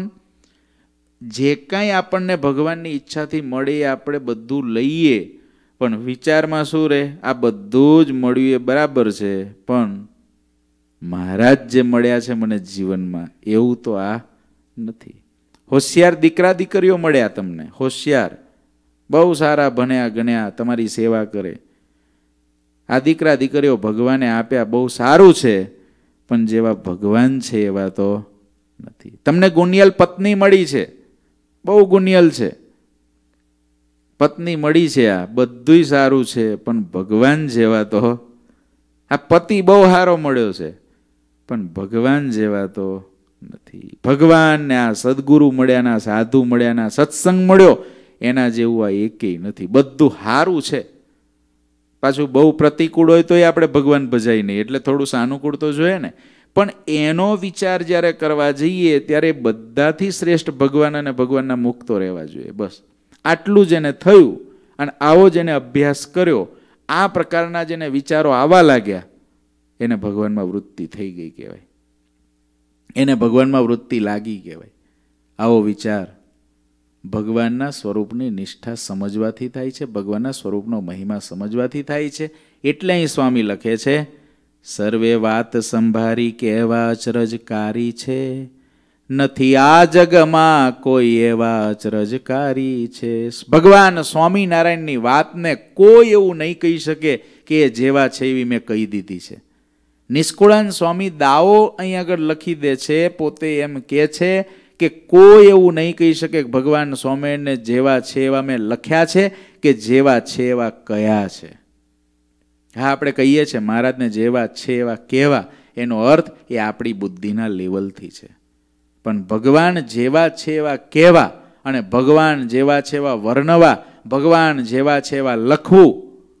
જે કાંઈ આપણને ભગવાનની ઈચ્છાથી મળે એ આપણે બધું લઈએ, પણ વિચારમાં શું રહે? આ બધું જ મળ્યું એ બરાબર છે, પણ મહારાજ જે મળ્યા છે મને જીવનમાં એવું તો આ નથી. હોશિયાર દીકરા દીકરીઓ મળ્યા તમને, હોશિયાર, બહુ સારા ભણ્યા ગણ્યા, તમારી સેવા કરે. આ દીકરા દીકરીઓ ભગવાને આપ્યા, બહુ સારું છે, પણ જેવા ભગવાન છે એવા તો નથી. તમને ગુનિયલ પત્ની મળી છે, બહુ ગુનિયલ છે પત્ની મળી છે, આ બધુંય સારું છે, પણ ભગવાન જેવા તો, આ પતિ બહુ સારો મળ્યો છે પણ ભગવાન જેવા તો નથી. ભગવાનને આ સદગુરુ મળ્યાના, સાધુ મળ્યાના, સત્સંગ મળ્યો એના જેવું આ એકેય નથી. બધું સારું છે, પાછું બહુ પ્રતિકૂળ હોય તોય આપણે ભગવાન ભજાય નહીં, એટલે થોડું સાનુકૂળ તો જોઈએ ને. પણ એનો વિચાર જ્યારે કરવા જઈએ ત્યારે બધાથી શ્રેષ્ઠ ભગવાન અને ભગવાનના મુક્તો રહેવા જોઈએ. બસ આટલું જેને થયું અને આવો જેને અભ્યાસ કર્યો, આ પ્રકારના જેને વિચારો આવવા લાગ્યા, એને ભગવાનમાં વૃત્તિ થઈ ગઈ કહેવાય, એને ભગવાનમાં વૃત્તિ લાગી કહેવાય. આવો વિચાર ભગવાનના સ્વરૂપની નિષ્ઠા સમજવાથી થાય છે, ભગવાનના સ્વરૂપનો મહિમા સમજવાથી થાય છે. એટલે અહીં સ્વામી લખે છે, સર્વે વાત સંભારી કહેવા અચરજકારી છે, નથી આ જગમાં કોઈ એવા અચરજકારી છે. ભગવાન સ્વામિનારાયણની વાતને કોઈ એવું નહીં કહી શકે કે જેવા છે એવી મેં કહી દીધી છે. નિષ્કુળાનંદ સ્વામી દાવો અહીં આગળ લખી દે છે, પોતે એમ કહે છે કે કોઈ એવું નહીં કહી શકે કે ભગવાન સ્વામિનારાયણને જેવા છે એવા મેં લખ્યા છે કે જેવા છે એવા કયા છે. હા, આપણે કહીએ છીએ મહારાજને જેવા છે એવા કહેવા, એનો અર્થ એ આપણી બુદ્ધિના લેવલથી છે. પણ ભગવાન જેવા છે એવા કહેવા અને ભગવાન જેવા છે એવા વર્ણવા, ભગવાન જેવા છે એવા લખવું,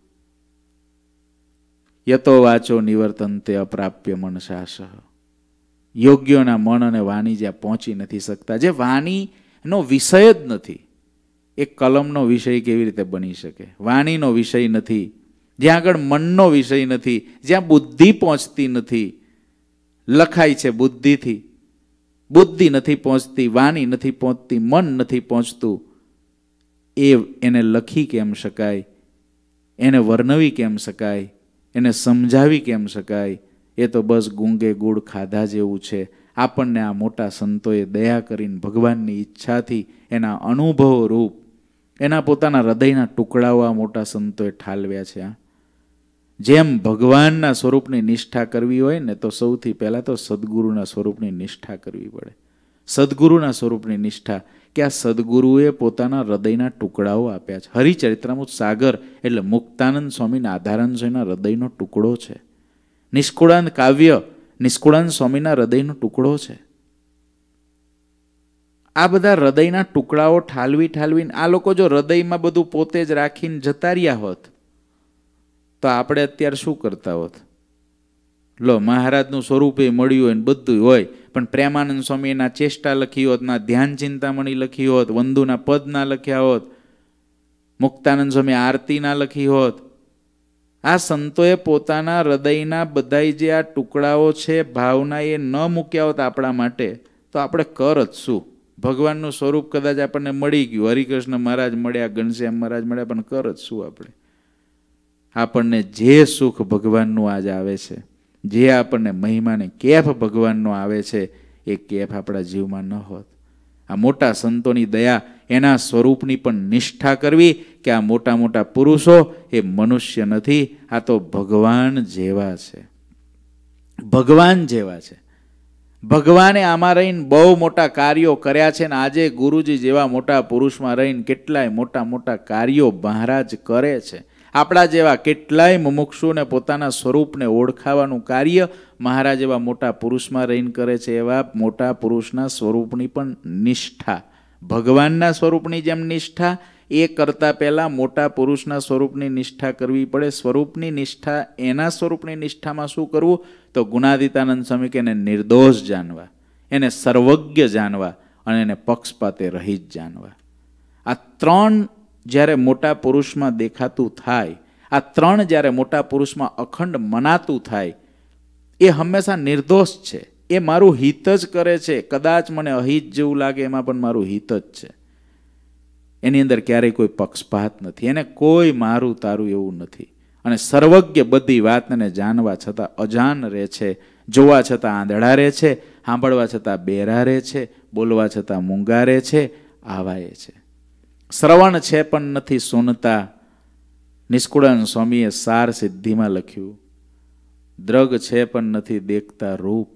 યતો વાચો નિવર્તન્તે અપ્રાપ્ય મનસાસહ. યોગ્યોના મન અને વાણી જ્યાં પહોંચી નથી શકતા, જે વાણીનો વિષય જ નથી, એ કલમનો વિષય કેવી રીતે બની શકે? વાણીનો વિષય નથી, જ્યાં આગળ મનનો વિષય નથી, જ્યાં બુદ્ધિ પહોંચતી નથી. લખાય છે બુદ્ધિથી, બુદ્ધિ નથી પહોંચતી, વાણી નથી પહોંચતી, મન નથી પહોંચતું, એને લખી કેમ શકાય? એને વર્ણવી કેમ શકાય? એને સમજાવી કેમ શકાય? એ તો બસ ગુંગે ગુડ ખાધા જેવું છે. આપણને આ મોટા સંતોએ દયા કરીને ભગવાનની ઈચ્છાથી એના અનુભવ રૂપ, એના પોતાના હૃદયના ટુકડાઓ આ મોટા સંતોએ ઠાલવ્યા છે. જેમ ભગવાનના સ્વરૂપની નિષ્ઠા કરવી હોય ને, તો સૌથી પહેલાં તો સદગુરુના સ્વરૂપની નિષ્ઠા કરવી પડે. સદગુરુના સ્વરૂપની નિષ્ઠા, કે આ સદગુરુએ પોતાના હૃદયના ટુકડાઓ આપ્યા છે. હરિચરિત્રામૃત સાગર એટલે મુક્તાનંદ સ્વામીના આધારાનંદ સ્વામીના હૃદયનો ટુકડો છે. નિષ્કુળાનંદ કાવ્ય નિષ્કુળાનંદ સ્વામીના હૃદયનો ટુકડો છે. આ બધા હૃદયના ટુકડાઓ ઠાલવીને આ લોકો જો હૃદયમાં બધું પોતે જ રાખીને જતા રહ્યા હોત, તો આપણે અત્યારે શું કરતા હોત? લો, મહારાજનું સ્વરૂપે મળ્યું હોય ને બધું હોય, પણ પ્રેમાનંદ સ્વામી એના ચેષ્ટા લખી હોત, ના ધ્યાન ચિંતામણી લખી હોત, વંદુના પદ ના લખ્યા હોત, મુક્તાનંદ સ્વામી આરતી ના લખી હોત. આ સંતોએ પોતાના હૃદયના બધાય જે આ ટુકડાઓ છે, ભાવના, એ ન મૂક્યા હોત આપણા માટે, તો આપણે કર જ શું? ભગવાનનું સ્વરૂપ કદાચ આપણને મળી ગયું, હરિકૃષ્ણ મહારાજ મળ્યા, ઘનશ્યામ મહારાજ મળ્યા, પણ કર જ શું આપણે? આપણને જે સુખ ભગવાનનું આજ આવે છે, જે આપણને મહિમાને કેફ ભગવાનનો આવે છે, એ કેફ આપણા જીવમાં ન હોત. આ મોટા સંતોની દયા, એના સ્વરૂપની પણ નિષ્ઠા કરવી કે આ મોટા મોટા પુરુષો એ મનુષ્ય નથી, આ તો ભગવાન જેવા છે. ભગવાન જેવા છે. ભગવાને આમાં રહીને બહુ મોટા કાર્યો કર્યા છે, ને આજે ગુરુજી જેવા મોટા પુરુષમાં રહીને કેટલાય મોટા મોટા કાર્યો મહારાજ કરે છે. આપણા જેવા કેટલાય મુમુક્ષુને પોતાના સ્વરૂપને ઓળખાવાનું કાર્ય મહારાજ એવા મોટા પુરુષમાં રહીને કરે છે. એવા મોટા પુરુષના સ્વરૂપની પણ નિષ્ઠા, ભગવાનના સ્વરૂપની જેમ નિષ્ઠા, એ કરતાં પહેલાં મોટા પુરુષના સ્વરૂપની નિષ્ઠા કરવી પડે. સ્વરૂપની નિષ્ઠા, એના સ્વરૂપની નિષ્ઠામાં શું કરવું? તો ગુણાદિતાનંદ સ્વામી કે એને નિર્દોષ જાણવા, એને સર્વજ્ઞ જાણવા અને એને પક્ષપાતે રહિત જાણવા. આ ત્રણ જ્યારે મોટા પુરુષમાં દેખાતું થાય, આ ત્રણ જ્યારે મોટા પુરુષમાં અખંડ મનાતું થાય, એ હંમેશા નિર્દોષ છે. એ મારું હિત જ કરે છે. કદાચ મને અહિત જેવું લાગે, એમાં પણ મારું હિત જ છે. એની અંદર ક્યારેય કોઈ પક્ષપાત નથી, એને કોઈ મારું તારું એવું નથી. અને સર્વજ્ઞ બધી વાતને જાણવા છતાં અજાન રહે છે, જોવા છતાં આંધળા રહે છે, સાંભળવા છતાં બેરા રહે છે, બોલવા છતાં મૂંગા રહે છે, આવાય છે. શ્રવણ છે પણ નથી સુનતા. નિષ્કુળાનંદ સ્વામીએ સાર સિદ્ધિમાં લખ્યું, દ્રગ છે પણ નથી દેખતા રૂપ.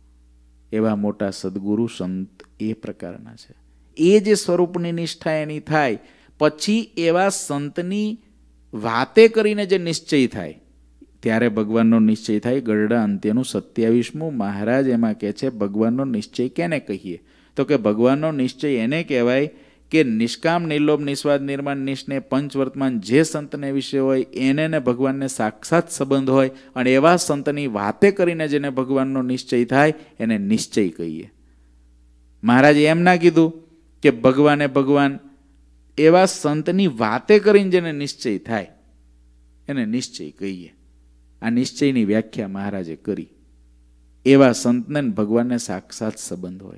એવા મોટા સદગુરુ સંત એ પ્રકારના છે. એ જે સ્વરૂપની નિષ્ઠા એની થાય, પછી એવા સંતની વાતે કરીને જે નિશ્ચય થાય, ત્યારે ભગવાનનો નિશ્ચય થાય. ગરડા અંત્યનું 27મું મહારાજ એમાં કહે છે, ભગવાનનો નિશ્ચય કેને કહીએ? તો કે ભગવાનનો નિશ્ચય એને કહેવાય કે નિષ્કામ નિર્લોભ નિસ્વાદ નિર્માણ નિષ્ણે પંચવર્તમાન જે સંતને વિશે હોય, એને ને ભગવાનને સાક્ષાત સંબંધ હોય, અને એવા સંતની વાતે કરીને જેને ભગવાનનો નિશ્ચય થાય, એને નિશ્ચય કહીએ. મહારાજે એમ ના કીધું કે ભગવાને ભગવાન, એવા સંતની વાતે કરીને જેને નિશ્ચય થાય એને નિશ્ચય કહીએ. આ નિશ્ચયની વ્યાખ્યા મહારાજે કરી. એવા સંતને ભગવાનને સાક્ષાત સંબંધ હોય.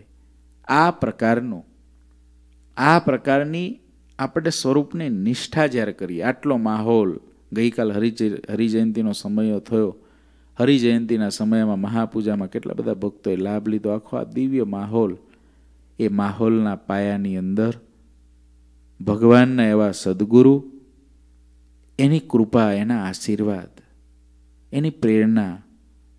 આ પ્રકારની આપણે સ્વરૂપની નિષ્ઠા જ્યારે કરીએ, આટલો માહોલ ગઈકાલ હરિજયંતિનો સમય થયો. હરિજયંતિના સમયમાં મહાપૂજામાં કેટલા બધા ભક્તોએ લાભ લીધો. આખો આ દિવ્ય માહોલ, એ માહોલના પાયાની અંદર ભગવાનના એવા સદગુરુ, એની કૃપા, એના આશીર્વાદ, એની પ્રેરણા,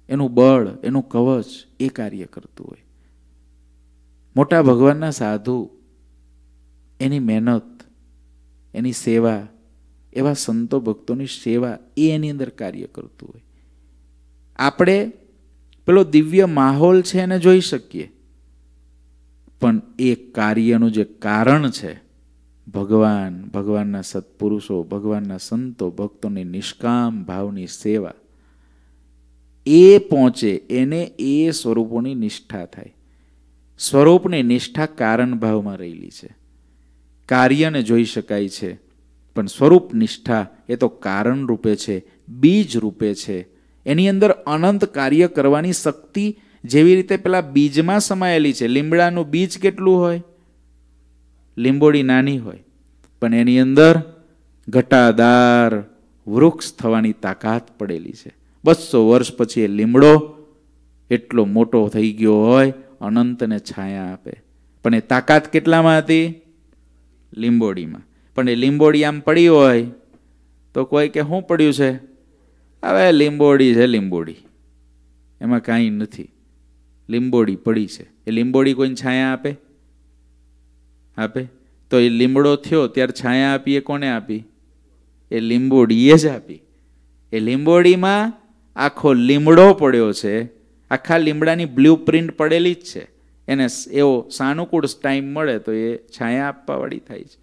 એનું બળ, એનું કવચ એ કાર્ય કરતું હોય. મોટા ભગવાનના સાધુ, એની મહેનત, એની સેવા, એવા સંતો ભક્તોની સેવા એ એની અંદર કાર્ય કરતું હોય. આપણે પેલો દિવ્ય માહોલ છે એને જોઈ શકીએ, પણ એ કાર્યનું જે કારણ છે, ભગવાન, ભગવાનના સત્પુરુષો, ભગવાનના સંતો ભક્તોની નિષ્કામ ભાવની સેવા, એ પહોંચે, એને એ સ્વરૂપોની નિષ્ઠા થાય. સ્વરૂપની નિષ્ઠા કારણ ભાવમાં રહેલી છે. કાર્યને જોઈ શકાય છે, પણ સ્વરૂપ નિષ્ઠા એ તો કારણ રૂપે છે, બીજ રૂપે છે. એની અંદર અનંત કાર્ય કરવાની શક્તિ જેવી રીતે પેલા બીજમાં સમાયેલી છે. લીમડાનું બીજ કેટલું હોય? લીંબોડી નાની હોય, પણ એની અંદર ઘટાદાર વૃક્ષ થવાની તાકાત પડેલી છે. 200 વર્ષ પછી એ લીમડો એટલો મોટો થઈ ગયો હોય, અનંતને છાયા આપે. પણ એ તાકાત કેટલામાં હતી? લીંબોડીમાં. પણ એ લીંબોડી આમ પડી હોય તો કોઈ કે શું પડ્યું છે? હવે લીંબોડી છે, લીંબોડી, એમાં કાંઈ નથી, લીંબોડી પડી છે. એ લીંબોડી કોઈને છાયા આપે? આપે? તો એ લીમડો થયો ત્યારે છાયા આપી એ કોને આપી? એ લીંબોડીએ જ આપી. એ લીંબોડીમાં આખો લીમડો પડ્યો છે, આખા લીમડાની બ્લુ પ્રિન્ટ પડેલી જ છે. એને એવો સાનુકૂળ ટાઈમ મળે તો એ છાયા આપવાવાળી થાય છે.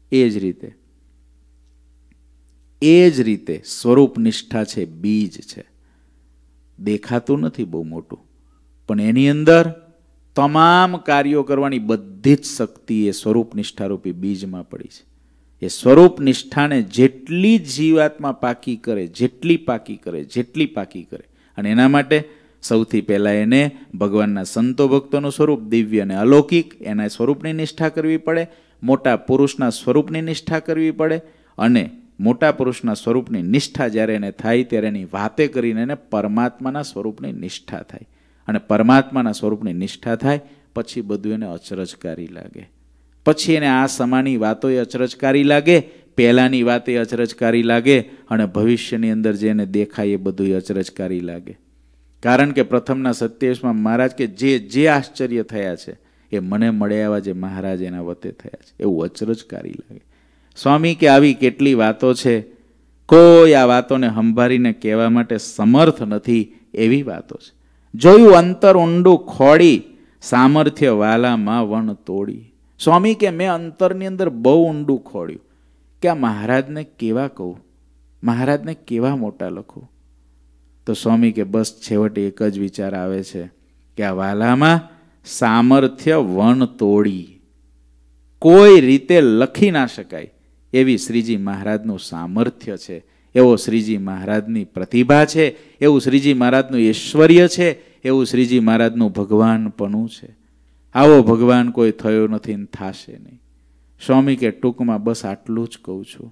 એ જ રીતે સ્વરૂપ નિષ્ઠા છે, બીજ છે. દેખાતું નથી બહુ મોટું, પણ એની અંદર તમામ કાર્યો કરવાની બધી જ શક્તિ એ સ્વરૂપ નિષ્ઠારૂપી બીજમાં પડી છે. એ સ્વરૂપ નિષ્ઠાને જેટલી જીવાત્મા પાકી કરે, જેટલી પાકી કરે, જેટલી પાકી કરે, અને એના માટે સૌથી પહેલાં એને ભગવાનના સંતો ભક્તોનું સ્વરૂપ દિવ્ય અને અલૌકિક, એના સ્વરૂપની નિષ્ઠા કરવી પડે. મોટા પુરુષના સ્વરૂપની નિષ્ઠા કરવી પડે. અને મોટા પુરુષના સ્વરૂપની નિષ્ઠા જ્યારે એને થાય ત્યારે એની વાતે કરીને એને પરમાત્માના સ્વરૂપની નિષ્ઠા થાય. અને પરમાત્માના સ્વરૂપની નિષ્ઠા થાય પછી બધું એને અચરજકારી લાગે. પછી એને આ સમાની વાતો એ અચરજકારી લાગે, પહેલાંની વાત એ અચરજકારી લાગે, અને ભવિષ્યની અંદર જે એને દેખાય એ બધું અચરજકારી લાગે. કારણ કે પ્રથમના 27માં મહારાજ કે જે આશ્ચર્ય થયા છે એ મને મળ્યા એવા જે મહારાજ એના વતે થયા છે, એવું અચરજકારી લાગે. સ્વામી કે આવી કેટલી વાતો છે, કોઈ આ વાતોને સંભાળીને કહેવા માટે સમર્થ નથી, એવી વાતો છે. જોયું અંતર ઊંડું ખોડી, સામર્થ્ય વાલામાં વણ તોડી. સ્વામી કે મેં અંતરની અંદર બહુ ઊંડું ખોડ્યું કે આ મહારાજને કેવા કહું, મહારાજને કેવા મોટા લખું. તો સ્વામી કે બસ છેવટે એક જ વિચાર આવે છે કે આ વાલામાં સામર્થ્ય વણ તોડી, કોઈ રીતે લખી ના શકાય એવી શ્રીજી મહારાજનું સામર્થ્ય છે, એવો શ્રીજી મહારાજની પ્રતિભા છે, એવું શ્રીજી મહારાજનું ઐશ્વર્ય છે, એવું શ્રીજી મહારાજનું ભગવાનપણું છે. આવો ભગવાન કોઈ થયો નથી ને થાશે નહીં. સ્વામી કે ટૂંકમાં બસ આટલું જ કહું છું.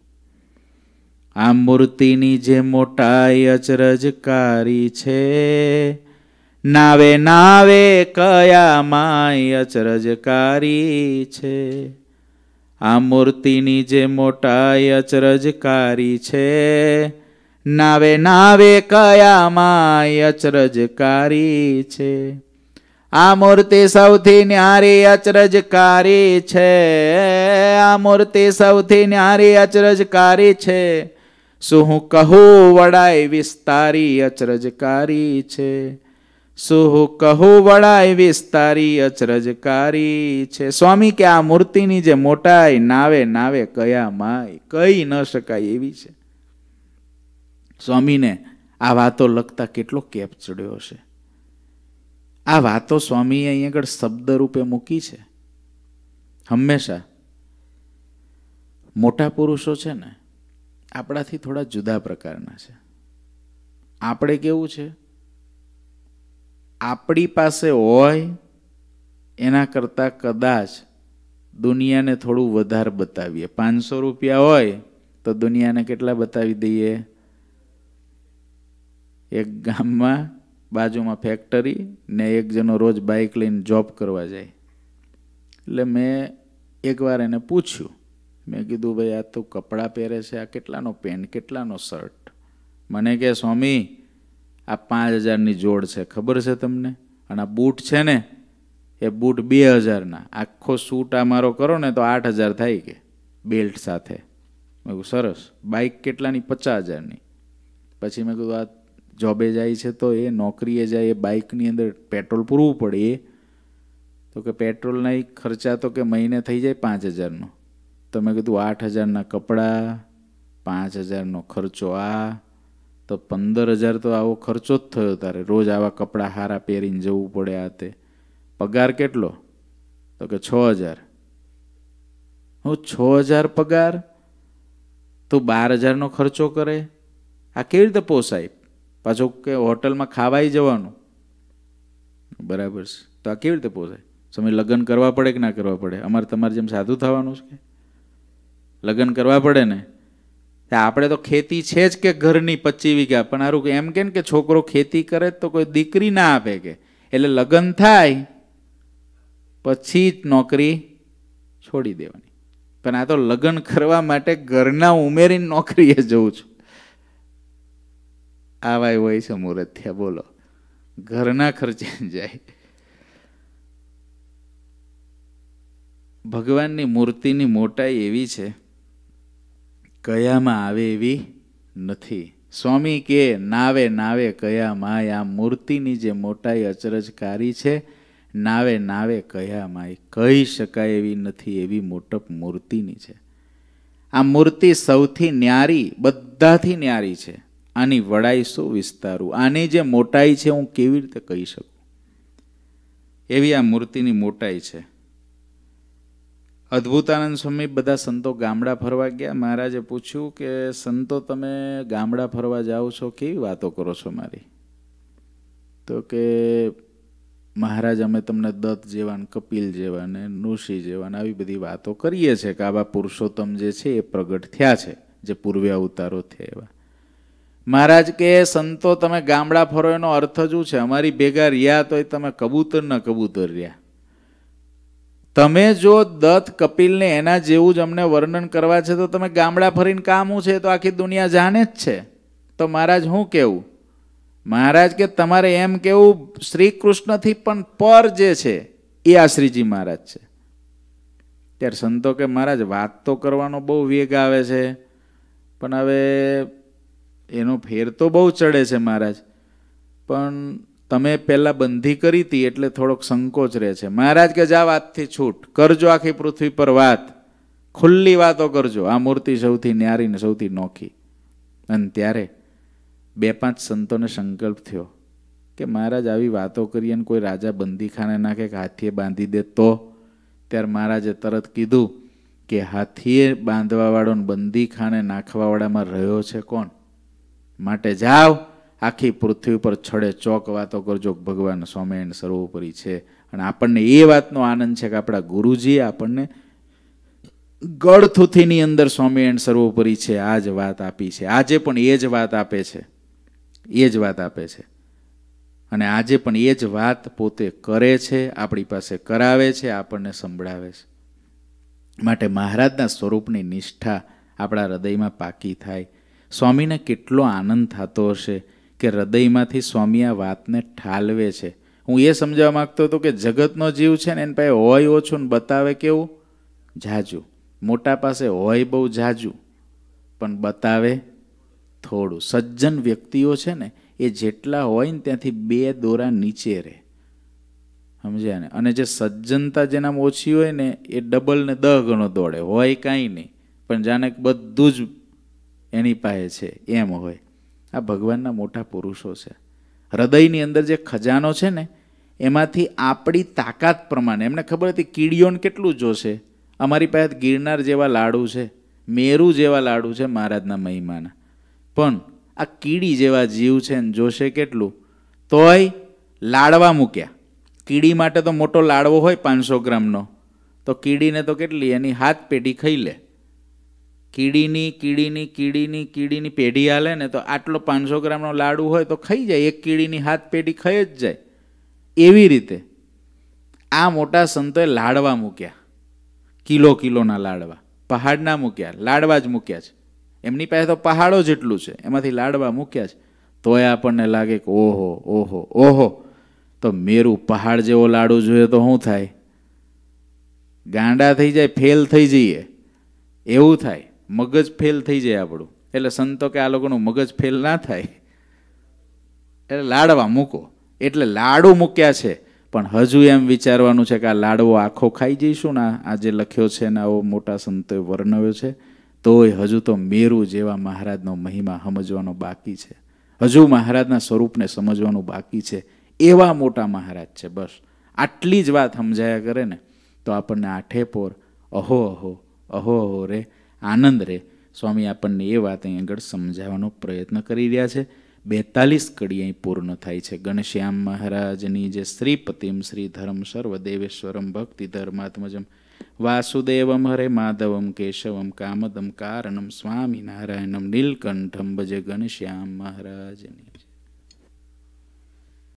આ મૂર્તિની જે મોટાઈ અચરજકારી છે, નાવે નાવે કયા માય અચરજકારી છે. આ મૂર્તિની જે મોટાઈ અચરજકારી છે, નાવે નાવે કયા માય અચરજકારી છે. આ મૂર્તિ સૌથી ન્યારી અચરજકારી છે, આ મૂર્તિ સૌથી ન્યારી અચરજકારી છે. શું હું કહું વડાય વિસ્તારી અચરજકારી છે, શું હું કહું વડાય વિસ્તારી અચરજકારી છે. સ્વામી કે આ મૂર્તિની જે મોટાઈ નાવે નાવે કયા માય કહી ન શકાય એવી છે. સ્વામીને આ વાતો લખતા કેટલો કેપ ચડ્યો હશે. આ વાતો સ્વામીએ અહીં આગળ શબ્દ રૂપે મૂકી છે. હંમેશા મોટા પુરુષો છે ને આપણાથી થોડા જુદા પ્રકારના છે. આપણે કેવું છે, આપણી પાસે હોય એના કરતાં કદાચ દુનિયાને થોડું વધારે બતાવીએ. 500 રૂપિયા હોય તો દુનિયાને કેટલા બતાવી દઈએ? એક ગામમાં બાજુમાં ફેક્ટરી ને એક જણો રોજ બાઇક લઈને જોબ કરવા જાય. એટલે મેં એકવાર એને પૂછ્યું, મેં કીધું ભાઈ આ તો કપડાં પહેરે છે, આ કેટલાનો પેન્ટ, કેટલાનો શર્ટ? મને કહે સ્વામી આ 5,000ની જોડ છે, ખબર છે તમને? અને આ બૂટ છે ને એ બૂટ 2,000ના. આખો સૂટ આ મારો કરો ને તો 8,000 થાય કે બેલ્ટ સાથે. મેં કીધું સરસ. બાઇક કેટલાની? 50,000ની. પછી મેં કીધું આ જોબે જાય છે તો એ નોકરીએ જાય, એ બાઇકની અંદર પેટ્રોલ પૂરવું પડે. એ તો કે પેટ્રોલના ખર્ચા તો કે મહિને થઈ જાય 5,000નો. તો મેં કીધું 8,000ના કપડાં, 5,000નો ખર્ચો, આ તો 15,000 તો આવો ખર્ચો જ થયો તારે. રોજ આવા કપડાં હારા પહેરીને જવું પડે. આ તે પગાર કેટલો? તો કે 6,000. હું 6,000 પગાર, તું 12,000નો ખર્ચો કરે, આ કેવી રીતે પોસાય? પાછું કે હોટલમાં ખાવાઈ જવાનું, બરાબર છે, તો આ કેવી રીતે પોસાય? સમય લગ્ન કરવા પડે કે ના કરવા પડે? અમારે તમારે જેમ સાધુ થવાનું છે કે લગ્ન કરવા પડે ને? આપણે તો ખેતી છે જ કે ઘરની 25 વીઘા, પણ સારું એમ કે છોકરો ખેતી કરે તો કોઈ દીકરી ના આપે કે, એટલે લગ્ન થાય પછી જ નોકરી છોડી દેવાની. પણ આ તો લગ્ન કરવા માટે ઘરના ઉમેરીને નોકરીએ જઉં છું. આવાય હોય છે મુહૂર્ત થયા, બોલો, ઘરના ખર્ચે જાય. ભગવાનની મૂર્તિની મોટાઈ એવી છે, કયામાં આવે એવી નથી. સ્વામી કે નાવે નાવે કયામાં, આ મૂર્તિની જે મોટાઈ અચરજકારી છે, નાવે નાવે કયામાં, કહી શકાય એવી નથી, એવી મોટપ મૂર્તિની છે. આ મૂર્તિ સૌથી ન્યારી, બધાથી ન્યારી છે. આની વડાઈ શું વિસ્તારું, આની જે મોટાઈ છે હું કેવી રીતે કહી શકું, એવી આ મૂર્તિની મોટાઈ છે. અદ્ભુતાનંદ સ્વામી બધા સંતો ગામડા ફરવા ગયા. મહારાજે પૂછ્યું કે સંતો તમે ગામડા ફરવા જાઓ છો, કેવી વાતો કરો છો મારી? તો કે મહારાજ અમે તમને દત્ત જેવા ને કપિલ જેવા ને ઋષિ જેવા ને આવી બધી વાતો કરીએ છીએ કે આવા પુરુષોત્તમ જે છે એ પ્રગટ થયા છે, જે પૂર્વે અવતારો થયા એવા. મહારાજ કે સંતો તમે ગામડા ફરો એનો અર્થ શું છે? અમારી ભેગા રહ્યા તોય તમે કબૂતર ન કબૂતર રહ્યા. તમે જો દત્ત કપિલને એના જેવું જ અમને વર્ણન કરવા છે તો તમે ગામડા ફરીને કામું છે, તો આખી દુનિયા જાણે જ છે. તો મહારાજ શું કેવું? મહારાજ કે તમારે એમ કેવું શ્રી કૃષ્ણથી પણ પર જે છે એ આ શ્રીજી મહારાજ છે. ત્યારે સંતો કે મહારાજ વાત તો કરવાનો બહુ વેગ આવે છે, પણ હવે એનો ફેર તો બહુ ચડે છે મહારાજ, પણ તમે પહેલાં બંધી કરી હતી એટલે થોડોક સંકોચ રહે છે. મહારાજ કે જા વાતથી છૂટ, કરજો આખી પૃથ્વી પર વાત, ખુલ્લી વાતો કરજો, આ મૂર્તિ સૌથી ન્યારી ને સૌથી નોખી. અને ત્યારે 2-5 સંતોને સંકલ્પ થયો કે મહારાજ આવી વાતો કરીએ અને કોઈ રાજા બંદીખાને નાખે કે હાથીએ બાંધી દે તો? ત્યારે મહારાજે તરત કીધું કે હાથીએ બાંધવાવાળો ને બંદીખાને નાખવાવાળામાં રહ્યો છે કોણ? માટે જાઓ આખી પૃથ્વી પર છડે ચોક વાતો કરજો ભગવાન સ્વામિનારાયણ સર્વોપરી છે. અને આપણને એ વાતનો આનંદ છે કે આપણા ગુરુજીએ આપણને ગળથુથીની અંદર સ્વામિનારાયણ સર્વોપરી છે આ જ વાત આપી છે. આજે પણ એ જ વાત આપે છે, એ જ વાત આપે છે. અને આજે પણ એ જ વાત પોતે કરે છે, આપણી પાસે કરાવે છે, આપણને સંભળાવે છે. માટે મહારાજના સ્વરૂપની નિષ્ઠા આપણા હૃદયમાં પાકી થાય. સ્વામીને કેટલો આનંદ થતો હશે કે હૃદયમાંથી સ્વામી આ વાતને ઠાલવે છે. હું એ સમજવા માગતો હતો કે જગતનો જીવ છે ને એની પાસે હોય ઓછું ને બતાવે કેવું જાજુ. મોટા પાસે હોય બહુ જાજુ પણ બતાવે થોડું. સજ્જન વ્યક્તિઓ છે ને એ જેટલા હોય ને ત્યાંથી 2 દોરા નીચે રહે, સમજ્યા ને? અને જે સજ્જનતા જેનામાં ઓછી હોય ને એ ડબલ ને 10 ગણો દોડે. હોય કાંઈ નહીં પણ જાણે બધું જ એની પાસે છે એમ હોય. આ ભગવાનના મોટા પુરુષો છે. હૃદયની અંદર જે ખજાનો છે ને એમાંથી આપણી તાકાત પ્રમાણે, એમને ખબર હતી કીડીઓને કેટલું જોશે, અમારી પાસે ગિરનાર જેવા લાડુ છે, મેરુ જેવા લાડુ છે મહારાજના મહિમાના, પણ આ કીડી જેવા જીવ છે ને જોશે કેટલું? તોય લાડવા મૂક્યા. કીડી માટે તો મોટો લાડવો હોય 500 ગ્રામનો, તો કીડીને તો કેટલી એની હાથ પેઢી ખાઈ લે. કીડીની પેઢી હાલે ને તો આટલો 500 ગ્રામનો લાડુ હોય તો ખાઈ જાય, એક કીડીની હાથ પેઢી ખાઈ જ જાય. એવી રીતે આ મોટા સંતોએ લાડવા મૂક્યા, કિલોના લાડવા. પહાડ ના મૂક્યા, લાડવા જ મૂક્યા છે. એમની પાસે તો પહાડો જેટલું છે, એમાંથી લાડવા મૂક્યા છે. તોય આપણને લાગે કે ઓહો ઓહો ઓહો, તો મેરું પહાડ જેવો લાડુ જોઈએ તો શું થાય? ગાંડા થઈ જાય, ફેલ થઈ જઈએ એવું થાય, મગજ ફેલ થઈ જાય આપણું. એટલે સંતો કે આ લોકોનું મગજ ફેલ ના થાય એટલે લાડવા મૂકો. એટલે લાડુ મૂક્યા છે, પણ હજુ એમ વિચારવાનું છે કે આ લાડવો આખો ખાઈ જઈશું ને? આ જે લખ્યો છે ને આવો મોટા સંતોએ વર્ણવ્યો છે, તોય હજુ તો મેરુ જેવા મહારાજનો મહિમા સમજવાનો બાકી છે. હજુ મહારાજના સ્વરૂપને સમજવાનું બાકી છે. એવા મોટા મહારાજ છે. બસ આટલી જ વાત સમજાયા કરે ને તો આપણને આઠે પોર અહો અહો અહો અહો રે આનંદ રે. સ્વામી આપણને એ વાત અહીં આગળ સમજાવવાનો પ્રયત્ન કરી રહ્યા છે. 42 કડી અહીં પૂર્ણ થાય છે. ઘનશ્યામ મહારાજની જે શ્રીપતિમ શ્રીધરમ સર્વદેવેશ્વરમ ભક્તિ ધર્માત્મજમ વાસુદેવમ હરે માધવમ કેશવમ કામદમ કારણમ સ્વામિનારાયણમ નીલકંઠમ ભજે ઘનશ્યામ મહારાજની.